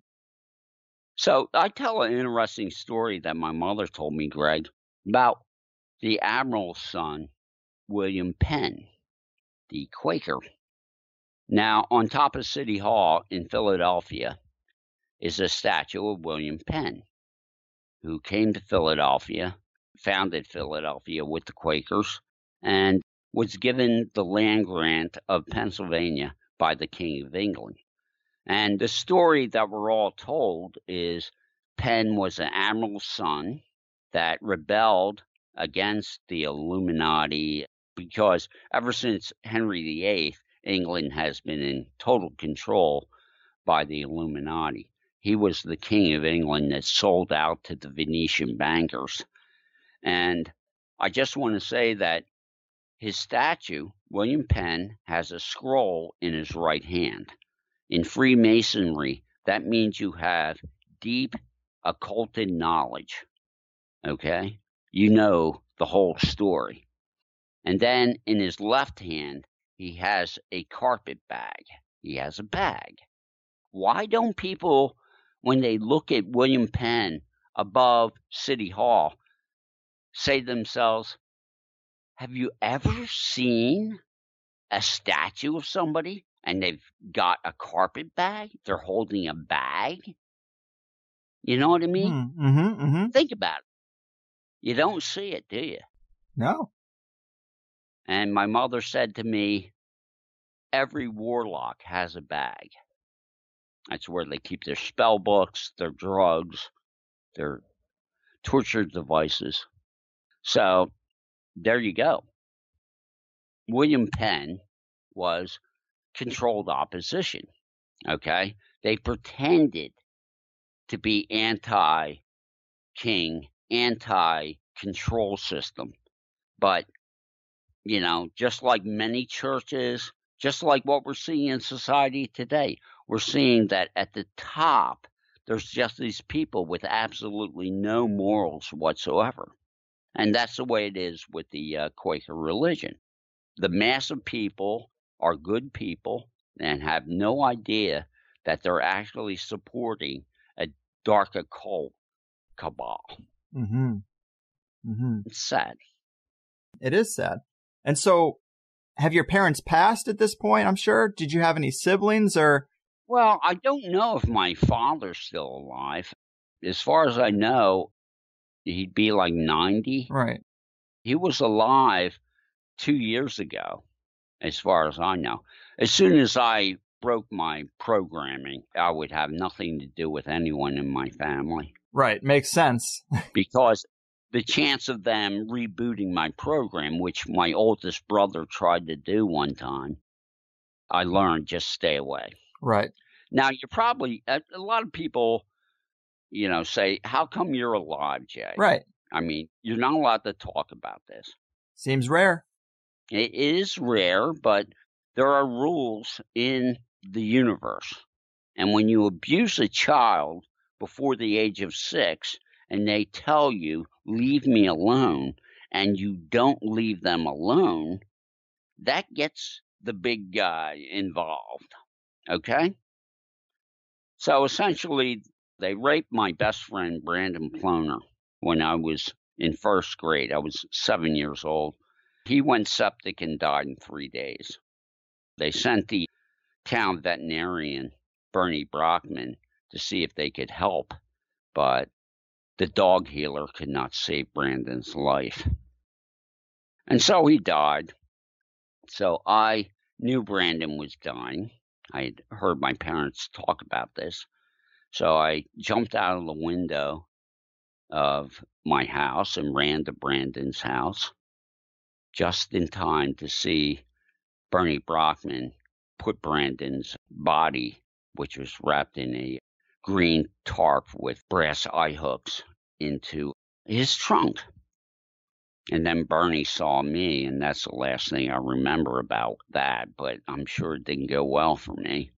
So I tell an interesting story that my mother told me, Greg, about the admiral's son, William Penn, the Quaker. Now, on top of City Hall in Philadelphia is a statue of William Penn, who came to Philadelphia, founded Philadelphia with the Quakers, and was given the land grant of Pennsylvania by the King of England. And the story that we're all told is Penn was an admiral's son that rebelled against the Illuminati, because ever since Henry the Eighth, England has been in total control by the Illuminati. He was the King of England that sold out to the Venetian bankers. And I just want to say that his statue, William Penn, has a scroll in his right hand. In Freemasonry, that means you have deep occulted knowledge, okay? You know the whole story. And then in his left hand, he has a carpet bag. He has a bag. Why don't people, when they look at William Penn above City Hall, say to themselves, have you ever seen a statue of somebody and they've got a carpet bag? They're holding a bag. You know what I mean? Mm-hmm, mm-hmm. Think about it. You don't see it, do you? No. And my mother said to me, every warlock has a bag. That's where they keep their spell books, their drugs, their torture devices. So there you go. William Penn was controlled opposition, okay? They pretended to be anti-king, anti-control system. But, you know, just like many churches, just like what we're seeing in society today, we're seeing that at the top, there's just these people with absolutely no morals whatsoever. And that's the way it is with the uh, Quaker religion. The mass of people are good people and have no idea that they're actually supporting a dark occult cabal. Mm-hmm. Mm-hmm. It's sad. It is sad. And so have your parents passed at this point, I'm sure? Did you have any siblings or? Well, I don't know if my father's still alive. As far as I know, he'd be like ninety. Right. He was alive two years ago, as far as I know. As soon as I broke my programming, I would have nothing to do with anyone in my family. Right. Makes sense. Because the chance of them rebooting my program, which my oldest brother tried to do one time, I learned just stay away. Right. Now, you're probably, a, a lot of people, you know, say, how come you're alive, Jay? Right. I mean, you're not allowed to talk about this. Seems rare. It is rare, but there are rules in the universe. And when you abuse a child before the age of six and they tell you, leave me alone, and you don't leave them alone, that gets the big guy involved. Okay? So essentially, they raped my best friend, Brandon Ploner, when I was in first grade. I was seven years old. He went septic and died in three days. They sent the town veterinarian, Bernie Brockman, to see if they could help, but the dog healer could not save Brandon's life. And so he died. So I knew Brandon was dying. I had heard my parents talk about this. So I jumped out of the window of my house and ran to Brandon's house just in time to see Bernie Brockman put Brandon's body, which was wrapped in a green tarp with brass eye hooks, into his trunk. And then Bernie saw me, and that's the last thing I remember about that, but I'm sure it didn't go well for me.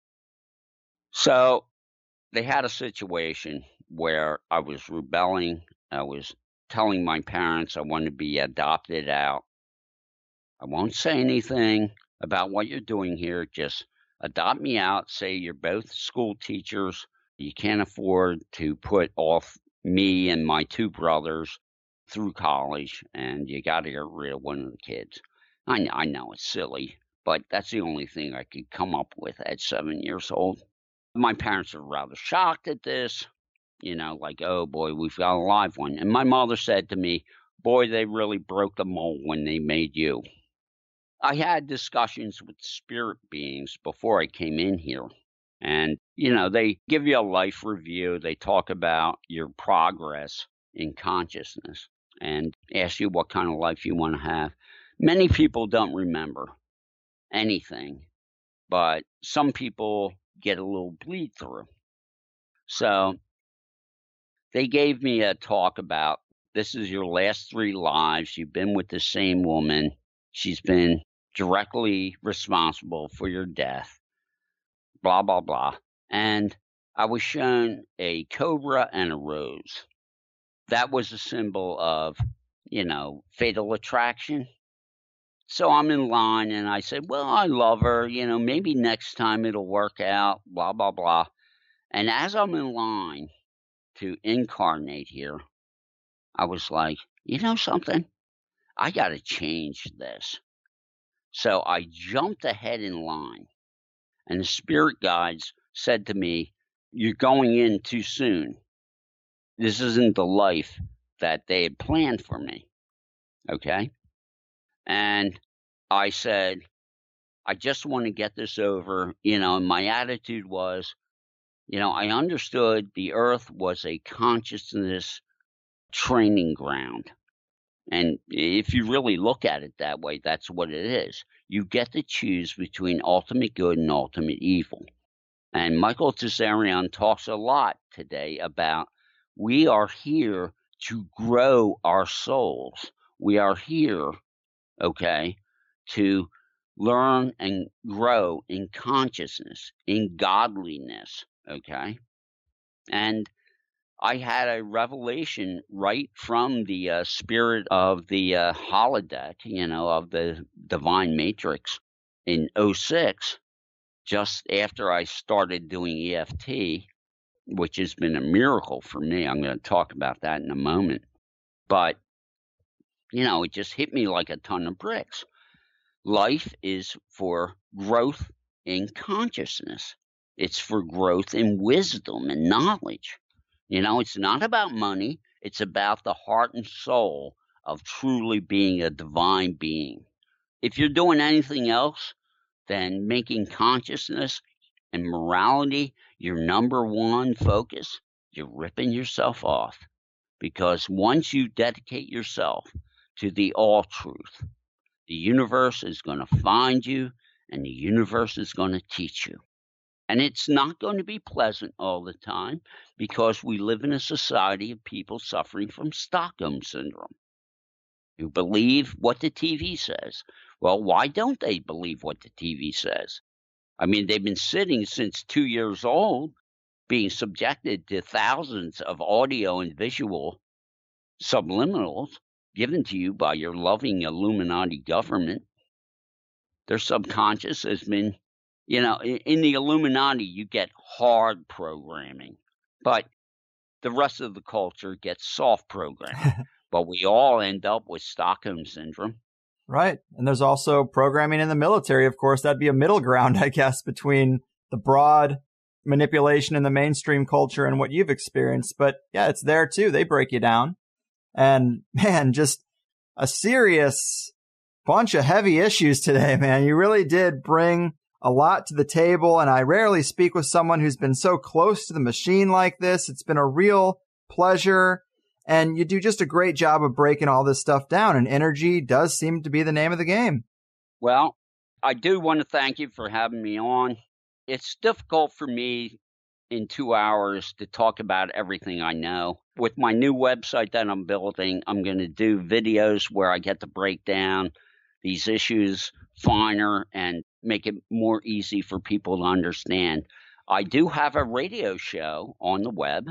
So they had a situation where I was rebelling. I was telling my parents I wanted to be adopted out. I won't say anything about what you're doing here. Just adopt me out. Say you're both school teachers. You can't afford to put off me and my two brothers through college, and you got to get rid of one of the kids. I know, I know it's silly, but that's the only thing I could come up with at seven years old. My parents are rather shocked at this, you know, like, oh boy, we've got a live one. And my mother said to me, boy, they really broke the mold when they made you. I had discussions with spirit beings before I came in here. And, you know, they give you a life review. They talk about your progress in consciousnness and ask you what kind of life you want to have. Many people don't remember anything, but some people get a little bleed through. So they gave me a talk about, this is your last three lives. You've been with the same woman. She's been directly responsible for your death, blah, blah, blah. And I was shown a cobra and a rose. That was a symbol of, you know, fatal attraction. So I'm in line and I said, well, I love her. You know, maybe next time it'll work out, blah, blah, blah. And as I'm in line to incarnate here, I was like, you know something? I got to change this. So I jumped ahead in line, and the spirit guides said to me, you're going in too soon. This isn't the life that they had planned for me. Okay? And I said, I just want to get this over. You know, and my attitude was, you know, I understood the earth was a consciousness training ground. And if you really look at it that way, that's what it is. You get to choose between ultimate good and ultimate evil. And Michael Tsarion talks a lot today about we are here to grow our souls. We are here, okay, to learn and grow in consciousness, in godliness, okay? And I had a revelation right from the uh, spirit of the uh, holodeck, you know, of the divine matrix in oh six, just after I started doing E F T, which has been a miracle for me. I'm going to talk about that in a moment. But, you know, it just hit me like a ton of bricks. Life is for growth in consciousness. It's for growth in wisdom and knowledge. You know, it's not about money. It's about the heart and soul of truly being a divine being. If you're doing anything else than making consciousness and morality your number one focus, you're ripping yourself off. Because once you dedicate yourself to the all truth, the universe is going to find you and the universe is going to teach you. And it's not going to be pleasant all the time because we live in a society of people suffering from Stockholm Syndrome who believe what the T V says. Well, why don't they believe what the T V says? I mean, they've been sitting since two years old being subjected to thousands of audio and visual subliminals given to you by your loving Illuminati government. Their subconscious has been, you know, in the Illuminati, you get hard programming, but the rest of the culture gets soft programming. But we all end up with Stockholm Syndrome. Right. And there's also programming in the military, of course. That'd be a middle ground, I guess, between the broad manipulation in the mainstream culture and what you've experienced. But yeah, it's there too. They break you down. And man, just a serious bunch of heavy issues today, man. You really did bring a lot to the table. And I rarely speak with someone who's been so close to the machine like this. It's been a real pleasure. And you do just a great job of breaking all this stuff down. And energy does seem to be the name of the game. Well, I do want to thank you for having me on. It's difficult for me in two hours to talk about everything I know. With my new website that I'm building, I'm going to do videos where I get to break down these issues finer and make it more easy for people to understand. I do have a radio show on the web,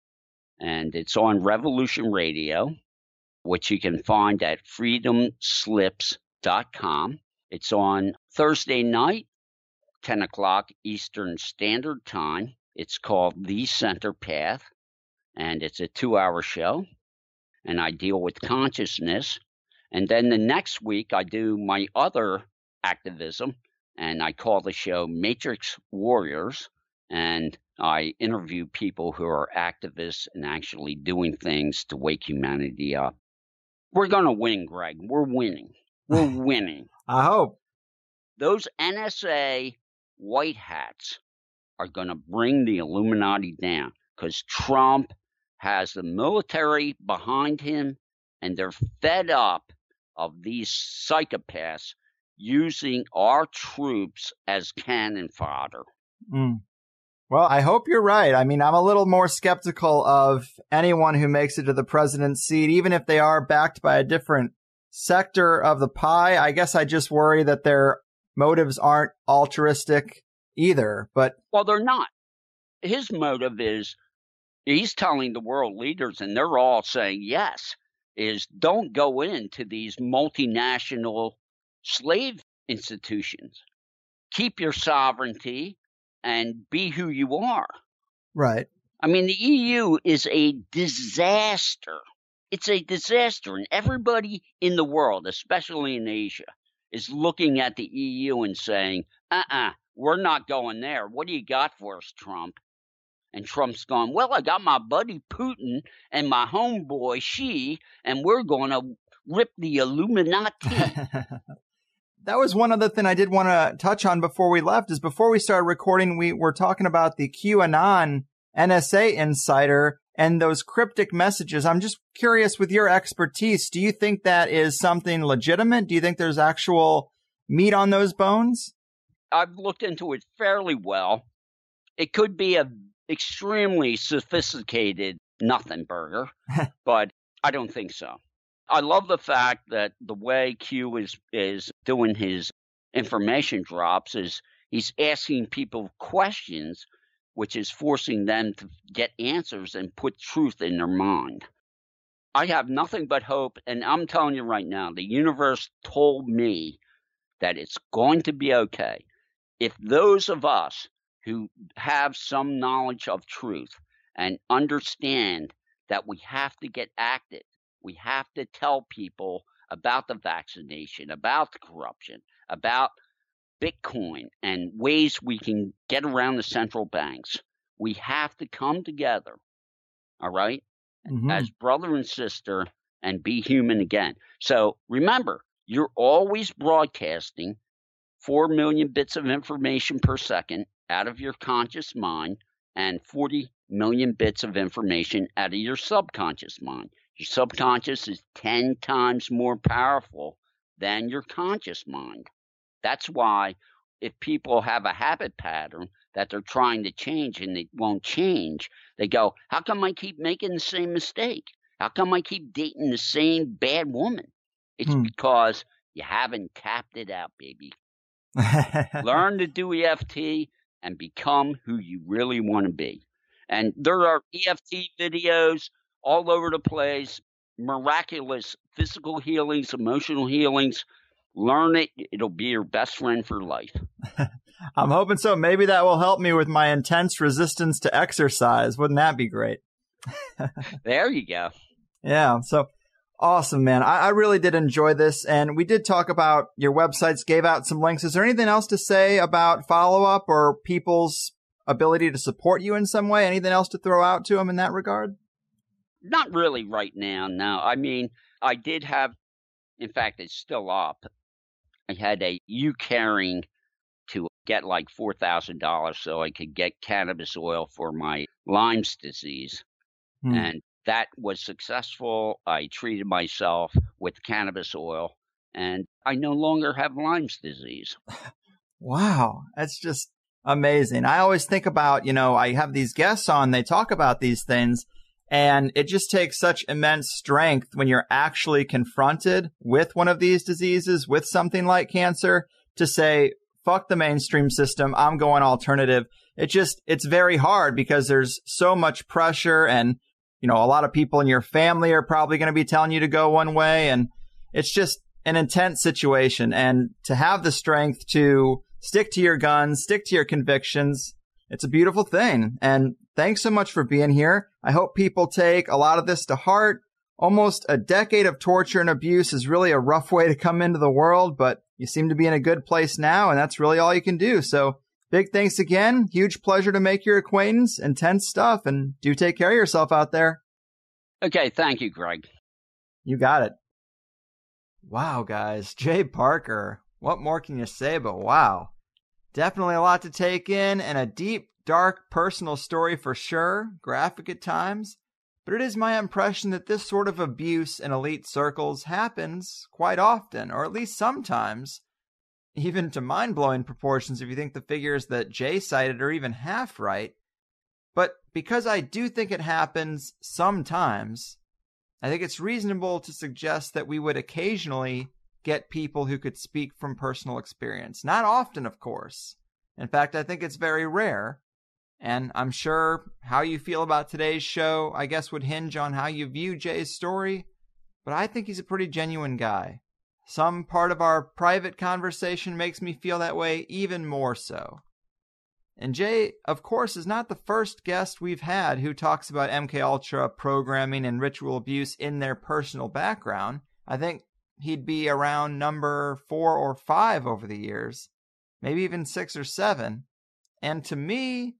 and it's on Revolution Radio, which you can find at freedom slips dot com. It's on Thursday night, ten o'clock Eastern Standard Time. It's called The Center Path, and it's a two-hour show, and I deal with consciousness. And then the next week, I do my other activism, and I call the show Matrix Warriors, and I interview people who are activists and actually doing things to wake humanity up. We're going to win, Greg. We're winning. We're winning. I hope. Those N S A white hats are going to bring the Illuminati down because Trump has the military behind him, and they're fed up of these psychopaths using our troops as cannon fodder. Mm. Well, I hope you're right. I mean, I'm a little more skeptical of anyone who makes it to the president's seat, even if they are backed by a different sector of the pie. I guess I just worry that their motives aren't altruistic either. But well, they're not. His motive is, he's telling the world leaders, and they're all saying yes, is don't go into these multinational slave institutions. Keep your sovereignty and be who you are. Right. I mean, the E U is a disaster. It's a disaster. And everybody in the world, especially in Asia, is looking at the E U and saying, uh-uh, we're not going there. What do you got for us, Trump? And Trump's gone, well, I got my buddy Putin and my homeboy Xi, and we're going to rip the Illuminati. That was one other thing I did want to touch on before we left, is before we started recording, we were talking about the QAnon N S A insider and those cryptic messages. I'm just curious, with your expertise, do you think that is something legitimate? Do you think there's actual meat on those bones? I've looked into it fairly well. It could be a extremely sophisticated nothing burger, but I don't think so. I love the fact that the way Q is, is doing his information drops is he's asking people questions, which is forcing them to get answers and put truth in their mind. I have nothing but hope, and I'm telling you right now, the universe told me that it's going to be okay. If those of us who have some knowledge of truth and understand that we have to get active, we have to tell people about the vaccination, about the corruption, about Bitcoin and ways we can get around the central banks. We have to come together, all right, Mm-hmm. as brother and sister and be human again. So remember, you're always broadcasting four million bits of information per second out of your conscious mind and forty million bits of information out of your subconscious mind. Your subconscious is ten times more powerful than your conscious mind. That's why if people have a habit pattern that they're trying to change and they won't change, they go, how come I keep making the same mistake? How come I keep dating the same bad woman? It's Hmm. because you haven't tapped it out, baby. Learn to do E F T and become who you really want to be. And there are E F T videos all over the place, miraculous physical healings, emotional healings. Learn it. It'll be your best friend for life. I'm hoping so. Maybe that will help me with my intense resistance to exercise. Wouldn't that be great? There you go. Yeah. So awesome, man. I, I really did enjoy this. And we did talk about your websites, gave out some links. Is there anything else to say about follow-up or people's ability to support you in some way? Anything else to throw out to them in that regard? Not really right now, no. I mean, I did have, in fact, it's still up. I had a U-carrying to get like four thousand dollars so I could get cannabis oil for my Lyme's disease. Hmm. And that was successful. I treated myself with cannabis oil, and I no longer have Lyme's disease. Wow. That's just amazing. I always think about, you know, I have these guests on, they talk about these things, and it just takes such immense strength when you're actually confronted with one of these diseases, with something like cancer, to say, fuck the mainstream system, I'm going alternative. It just, it's very hard because there's so much pressure, and, you know, a lot of people in your family are probably going to be telling you to go one way, and it's just an intense situation. And to have the strength to stick to your guns, stick to your convictions, it's a beautiful thing. And thanks so much for being here. I hope people take a lot of this to heart. Almost a decade of torture and abuse is really a rough way to come into the world, but you seem to be in a good place now, and that's really all you can do. So big thanks again. Huge pleasure to make your acquaintance. Intense stuff, and do take care of yourself out there. Okay, thank you, Greg. You got it. Wow, guys. Jay Parker. What more can you say but wow? Definitely a lot to take in, and a deep, dark, personal story for sure. Graphic at times. But it is my impression that this sort of abuse in elite circles happens quite often, or at least sometimes, even to mind-blowing proportions if you think the figures that Jay cited are even half right. But because I do think it happens sometimes, I think it's reasonable to suggest that we would occasionally get people who could speak from personal experience. Not often, of course. In fact, I think it's very rare. And I'm sure how you feel about today's show, I guess, would hinge on how you view Jay's story. But I think he's a pretty genuine guy. Some part of our private conversation makes me feel that way even more so. And Jay, of course, is not the first guest we've had who talks about M K Ultra programming and ritual abuse in their personal background. I think he'd be around number four or five over the years, maybe even six or seven. And to me,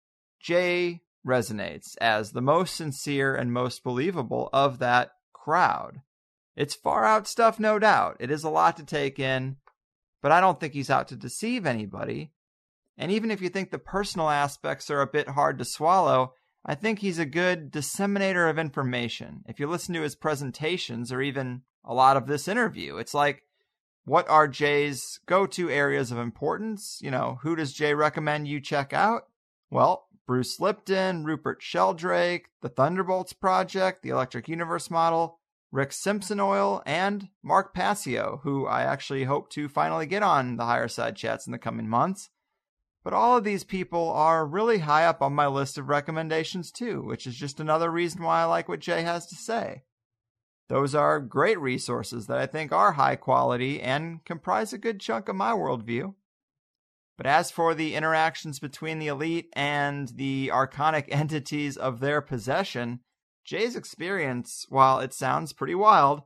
Jay resonates as the most sincere and most believable of that crowd. It's far out stuff, no doubt. It is a lot to take in, but I don't think he's out to deceive anybody. And even if you think the personal aspects are a bit hard to swallow, I think he's a good disseminator of information. If you listen to his presentations or even a lot of this interview, it's like, what are Jay's go-to areas of importance? You know, who does Jay recommend you check out? Well, Bruce Lipton, Rupert Sheldrake, the Thunderbolts Project, the Electric Universe Model, Rick Simpson Oil, and Mark Passio, who I actually hope to finally get on the Higherside Chats in the coming months. But all of these people are really high up on my list of recommendations too, which is just another reason why I like what Jay has to say. Those are great resources that I think are high quality and comprise a good chunk of my worldview. But as for the interactions between the elite and the archonic entities of their possession, Jay's experience, while it sounds pretty wild,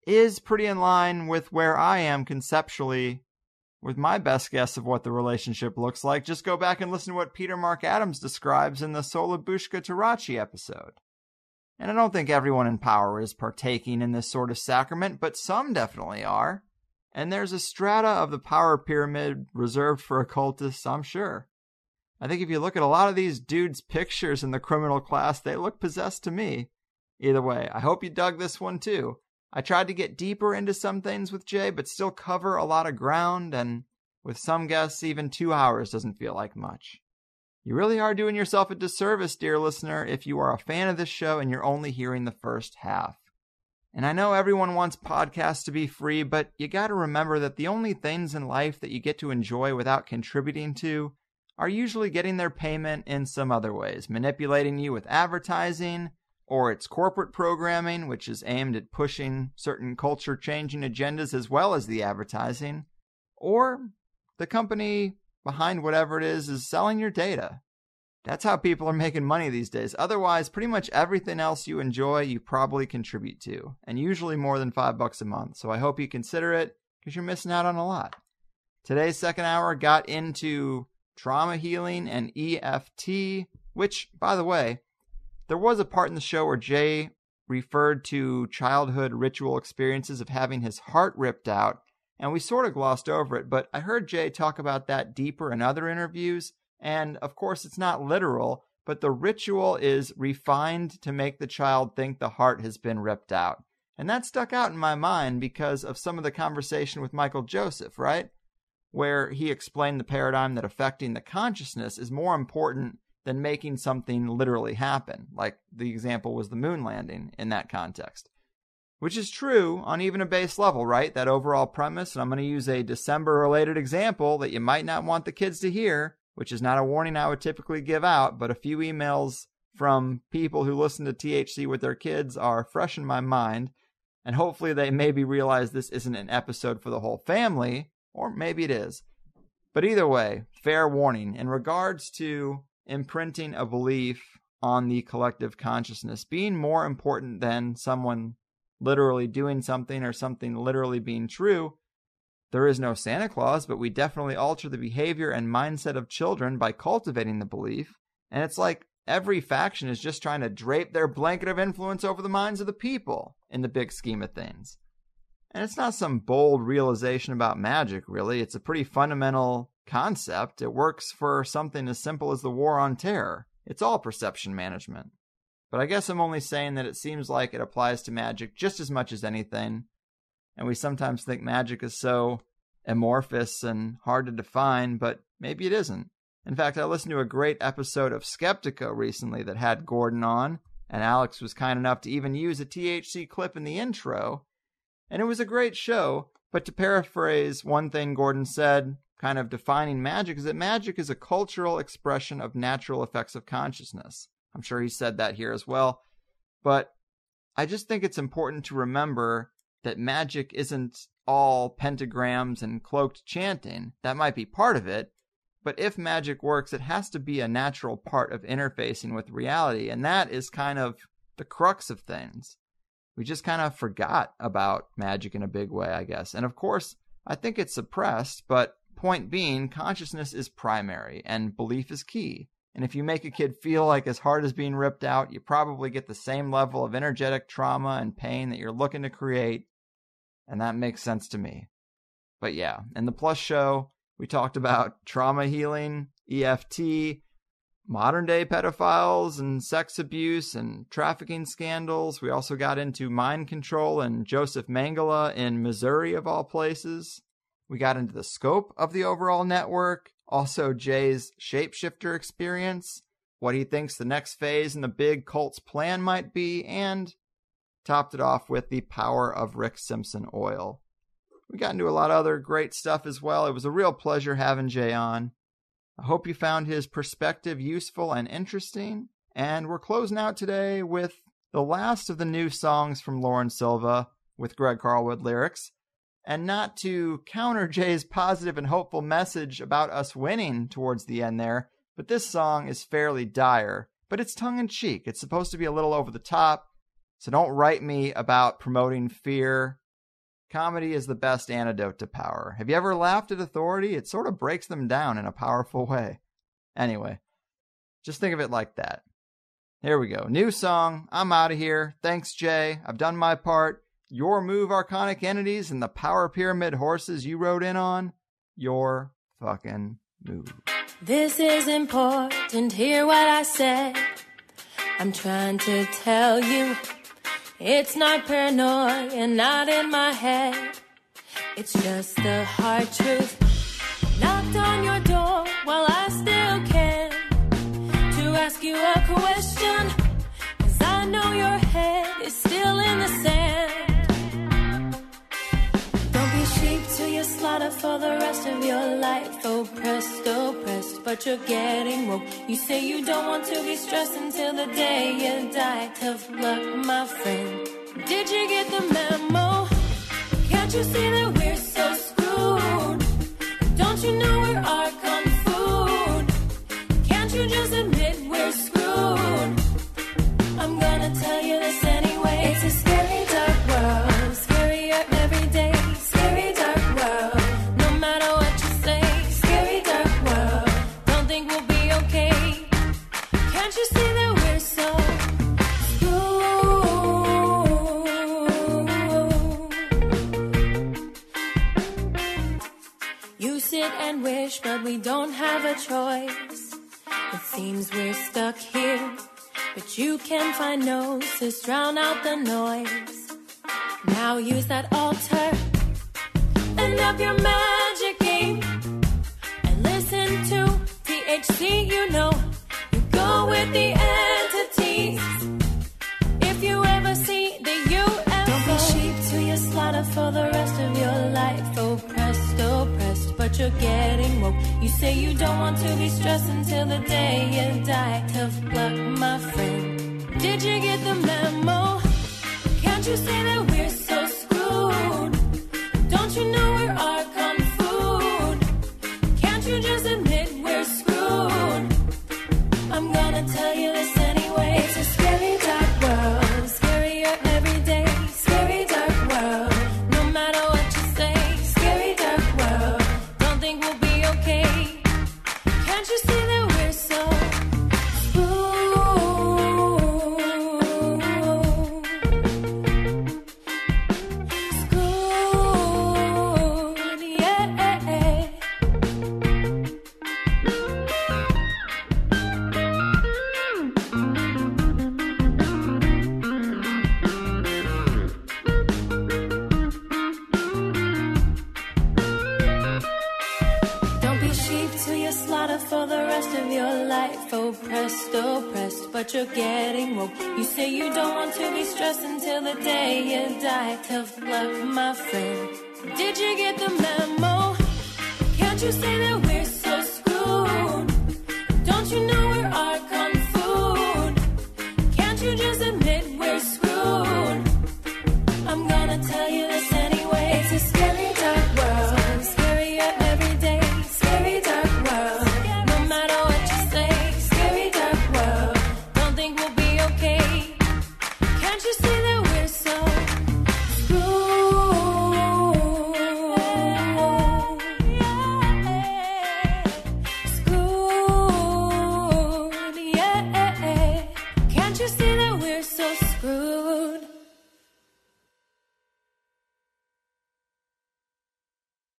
is pretty in line with where I am conceptually with my best guess of what the relationship looks like. Just go back and listen to what Peter Mark Adams describes in the Solabushka Tarachi episode. And I don't think everyone in power is partaking in this sort of sacrament, but some definitely are. And there's a strata of the power pyramid reserved for occultists, I'm sure. I think if you look at a lot of these dudes' pictures in the criminal class, they look possessed to me. Either way, I hope you dug this one too. I tried to get deeper into some things with Jay, but still cover a lot of ground, and with some guests, even two hours doesn't feel like much. You really are doing yourself a disservice, dear listener, if you are a fan of this show and you're only hearing the first half. And I know everyone wants podcasts to be free, but you gotta remember that the only things in life that you get to enjoy without contributing to are usually getting their payment in some other ways, manipulating you with advertising, or it's corporate programming, which is aimed at pushing certain culture-changing agendas as well as the advertising, or the company behind whatever it is is selling your data. That's how people are making money these days. Otherwise, pretty much everything else you enjoy, you probably contribute to, and usually more than five bucks a month. So I hope you consider it, because you're missing out on a lot. Today's second hour got into trauma healing and E F T, which, by the way, there was a part in the show where Jay referred to childhood ritual experiences of having his heart ripped out, and we sort of glossed over it, but I heard Jay talk about that deeper in other interviews, and of course it's not literal, but the ritual is refined to make the child think the heart has been ripped out. And that stuck out in my mind because of some of the conversation with Michael Joseph, right? Where he explained the paradigm that affecting the consciousness is more important than making something literally happen. Like the example was the moon landing in that context. Which is true on even a base level, right? That overall premise. And I'm going to use a December-related example that you might not want the kids to hear, which is not a warning I would typically give out, but a few emails from people who listen to T H C with their kids are fresh in my mind. And hopefully they maybe realize this isn't an episode for the whole family, or maybe it is. But either way, fair warning. In regards to imprinting a belief on the collective consciousness being more important than someone literally doing something or something literally being true, there is no Santa Claus, but we definitely alter the behavior and mindset of children by cultivating the belief. And it's like every faction is just trying to drape their blanket of influence over the minds of the people in the big scheme of things. And it's not some bold realization about magic, really. It's a pretty fundamental concept. It works for something as simple as the war on terror. It's all perception management. But I guess I'm only saying that it seems like it applies to magic just as much as anything. And we sometimes think magic is so amorphous and hard to define, but maybe it isn't. In fact, I listened to a great episode of Skeptica recently that had Gordon on, and Alex was kind enough to even use a T H C clip in the intro. And it was a great show, but to paraphrase one thing Gordon said, kind of defining magic, is that magic is a cultural expression of natural effects of consciousness. I'm sure he said that here as well. But I just think it's important to remember that magic isn't all pentagrams and cloaked chanting. That might be part of it. But if magic works, it has to be a natural part of interfacing with reality. And that is kind of the crux of things. We just kind of forgot about magic in a big way, I guess. And of course, I think it's suppressed, but point being, consciousness is primary and belief is key. And if you make a kid feel like his heart is being ripped out, you probably get the same level of energetic trauma and pain that you're looking to create. And that makes sense to me. But yeah, in the Plus show, we talked about trauma healing, E F T, modern day pedophiles and sex abuse and trafficking scandals. We also got into mind control and Joseph Mengele in Missouri of all places. We got into the scope of the overall network, also Jay's shapeshifter experience, what he thinks the next phase in the big cult's plan might be, and topped it off with the power of Rick Simpson oil. We got into a lot of other great stuff as well. It was a real pleasure having Jay on. I hope you found his perspective useful and interesting. And we're closing out today with the last of the new songs from Lauren Silva with Greg Carlwood lyrics. And not to counter Jay's positive and hopeful message about us winning towards the end there, but this song is fairly dire, but it's tongue-in-cheek. It's supposed to be a little over the top, so don't write me about promoting fear Comedy is the best antidote to power. Have you ever laughed at authority? It sort of breaks them down in a powerful way. Anyway, just think of it like that. Here we go. New song. I'm out of here. Thanks, Jay. I've done my part. Your move, Archonic Entities, and the Power Pyramid horses you rode in on. Your fucking move. This is important. Hear what I said. I'm trying to tell you. It's not paranoia and not in my head. It's just the hard truth. Knocked on your door while I still can to ask you a question, 'cause I know your head is still in the sand. Don't be sheep to your slaughter for the rest of your life. Oh, pressed, oh, pressed, but you're getting woke. You say you don't want to be stressed until the day you die. Tough luck, my friend. Did you get the memo? Can't you see that we're so screwed? Don't you know we're our kung food? Can't you just admit we're screwed? I'm gonna tell you this anyway. It's a scary dark world, scarier every day. Scary dark world, no matter what you say. Scary dark world, don't think we'll be okay. Can't you see that we're so screwed? You sit and wish, but we don't have a choice. It seems we're stuck here, but you can find no's, drown out the noise. Now use that altar and up your magic game and listen to T H C. You know you go with the entities. If you ever see the U F O, don't be sheep to your slaughter for the rest of your life. Oh, pressed, oh, pressed, but you're getting woke. You say you don't want to be stressed until the day you die. Tough luck, my friend. Did you get the memo? Can't you say that we're so screwed? Don't you know we're our kung food? Can't you just admit we're screwed? I'm gonna tell you this anyway. It's a scary dark world, scarier every day. Scary dark world, no matter what you say. Scary dark world, don't think we'll be okay. Can't you see that we're so for the rest of your life. Oh, pressed, oh, pressed, but you're getting woke. You say you don't want to be stressed until the day you die. Tough luck, my friend. Did you get the memo? Can't you say that we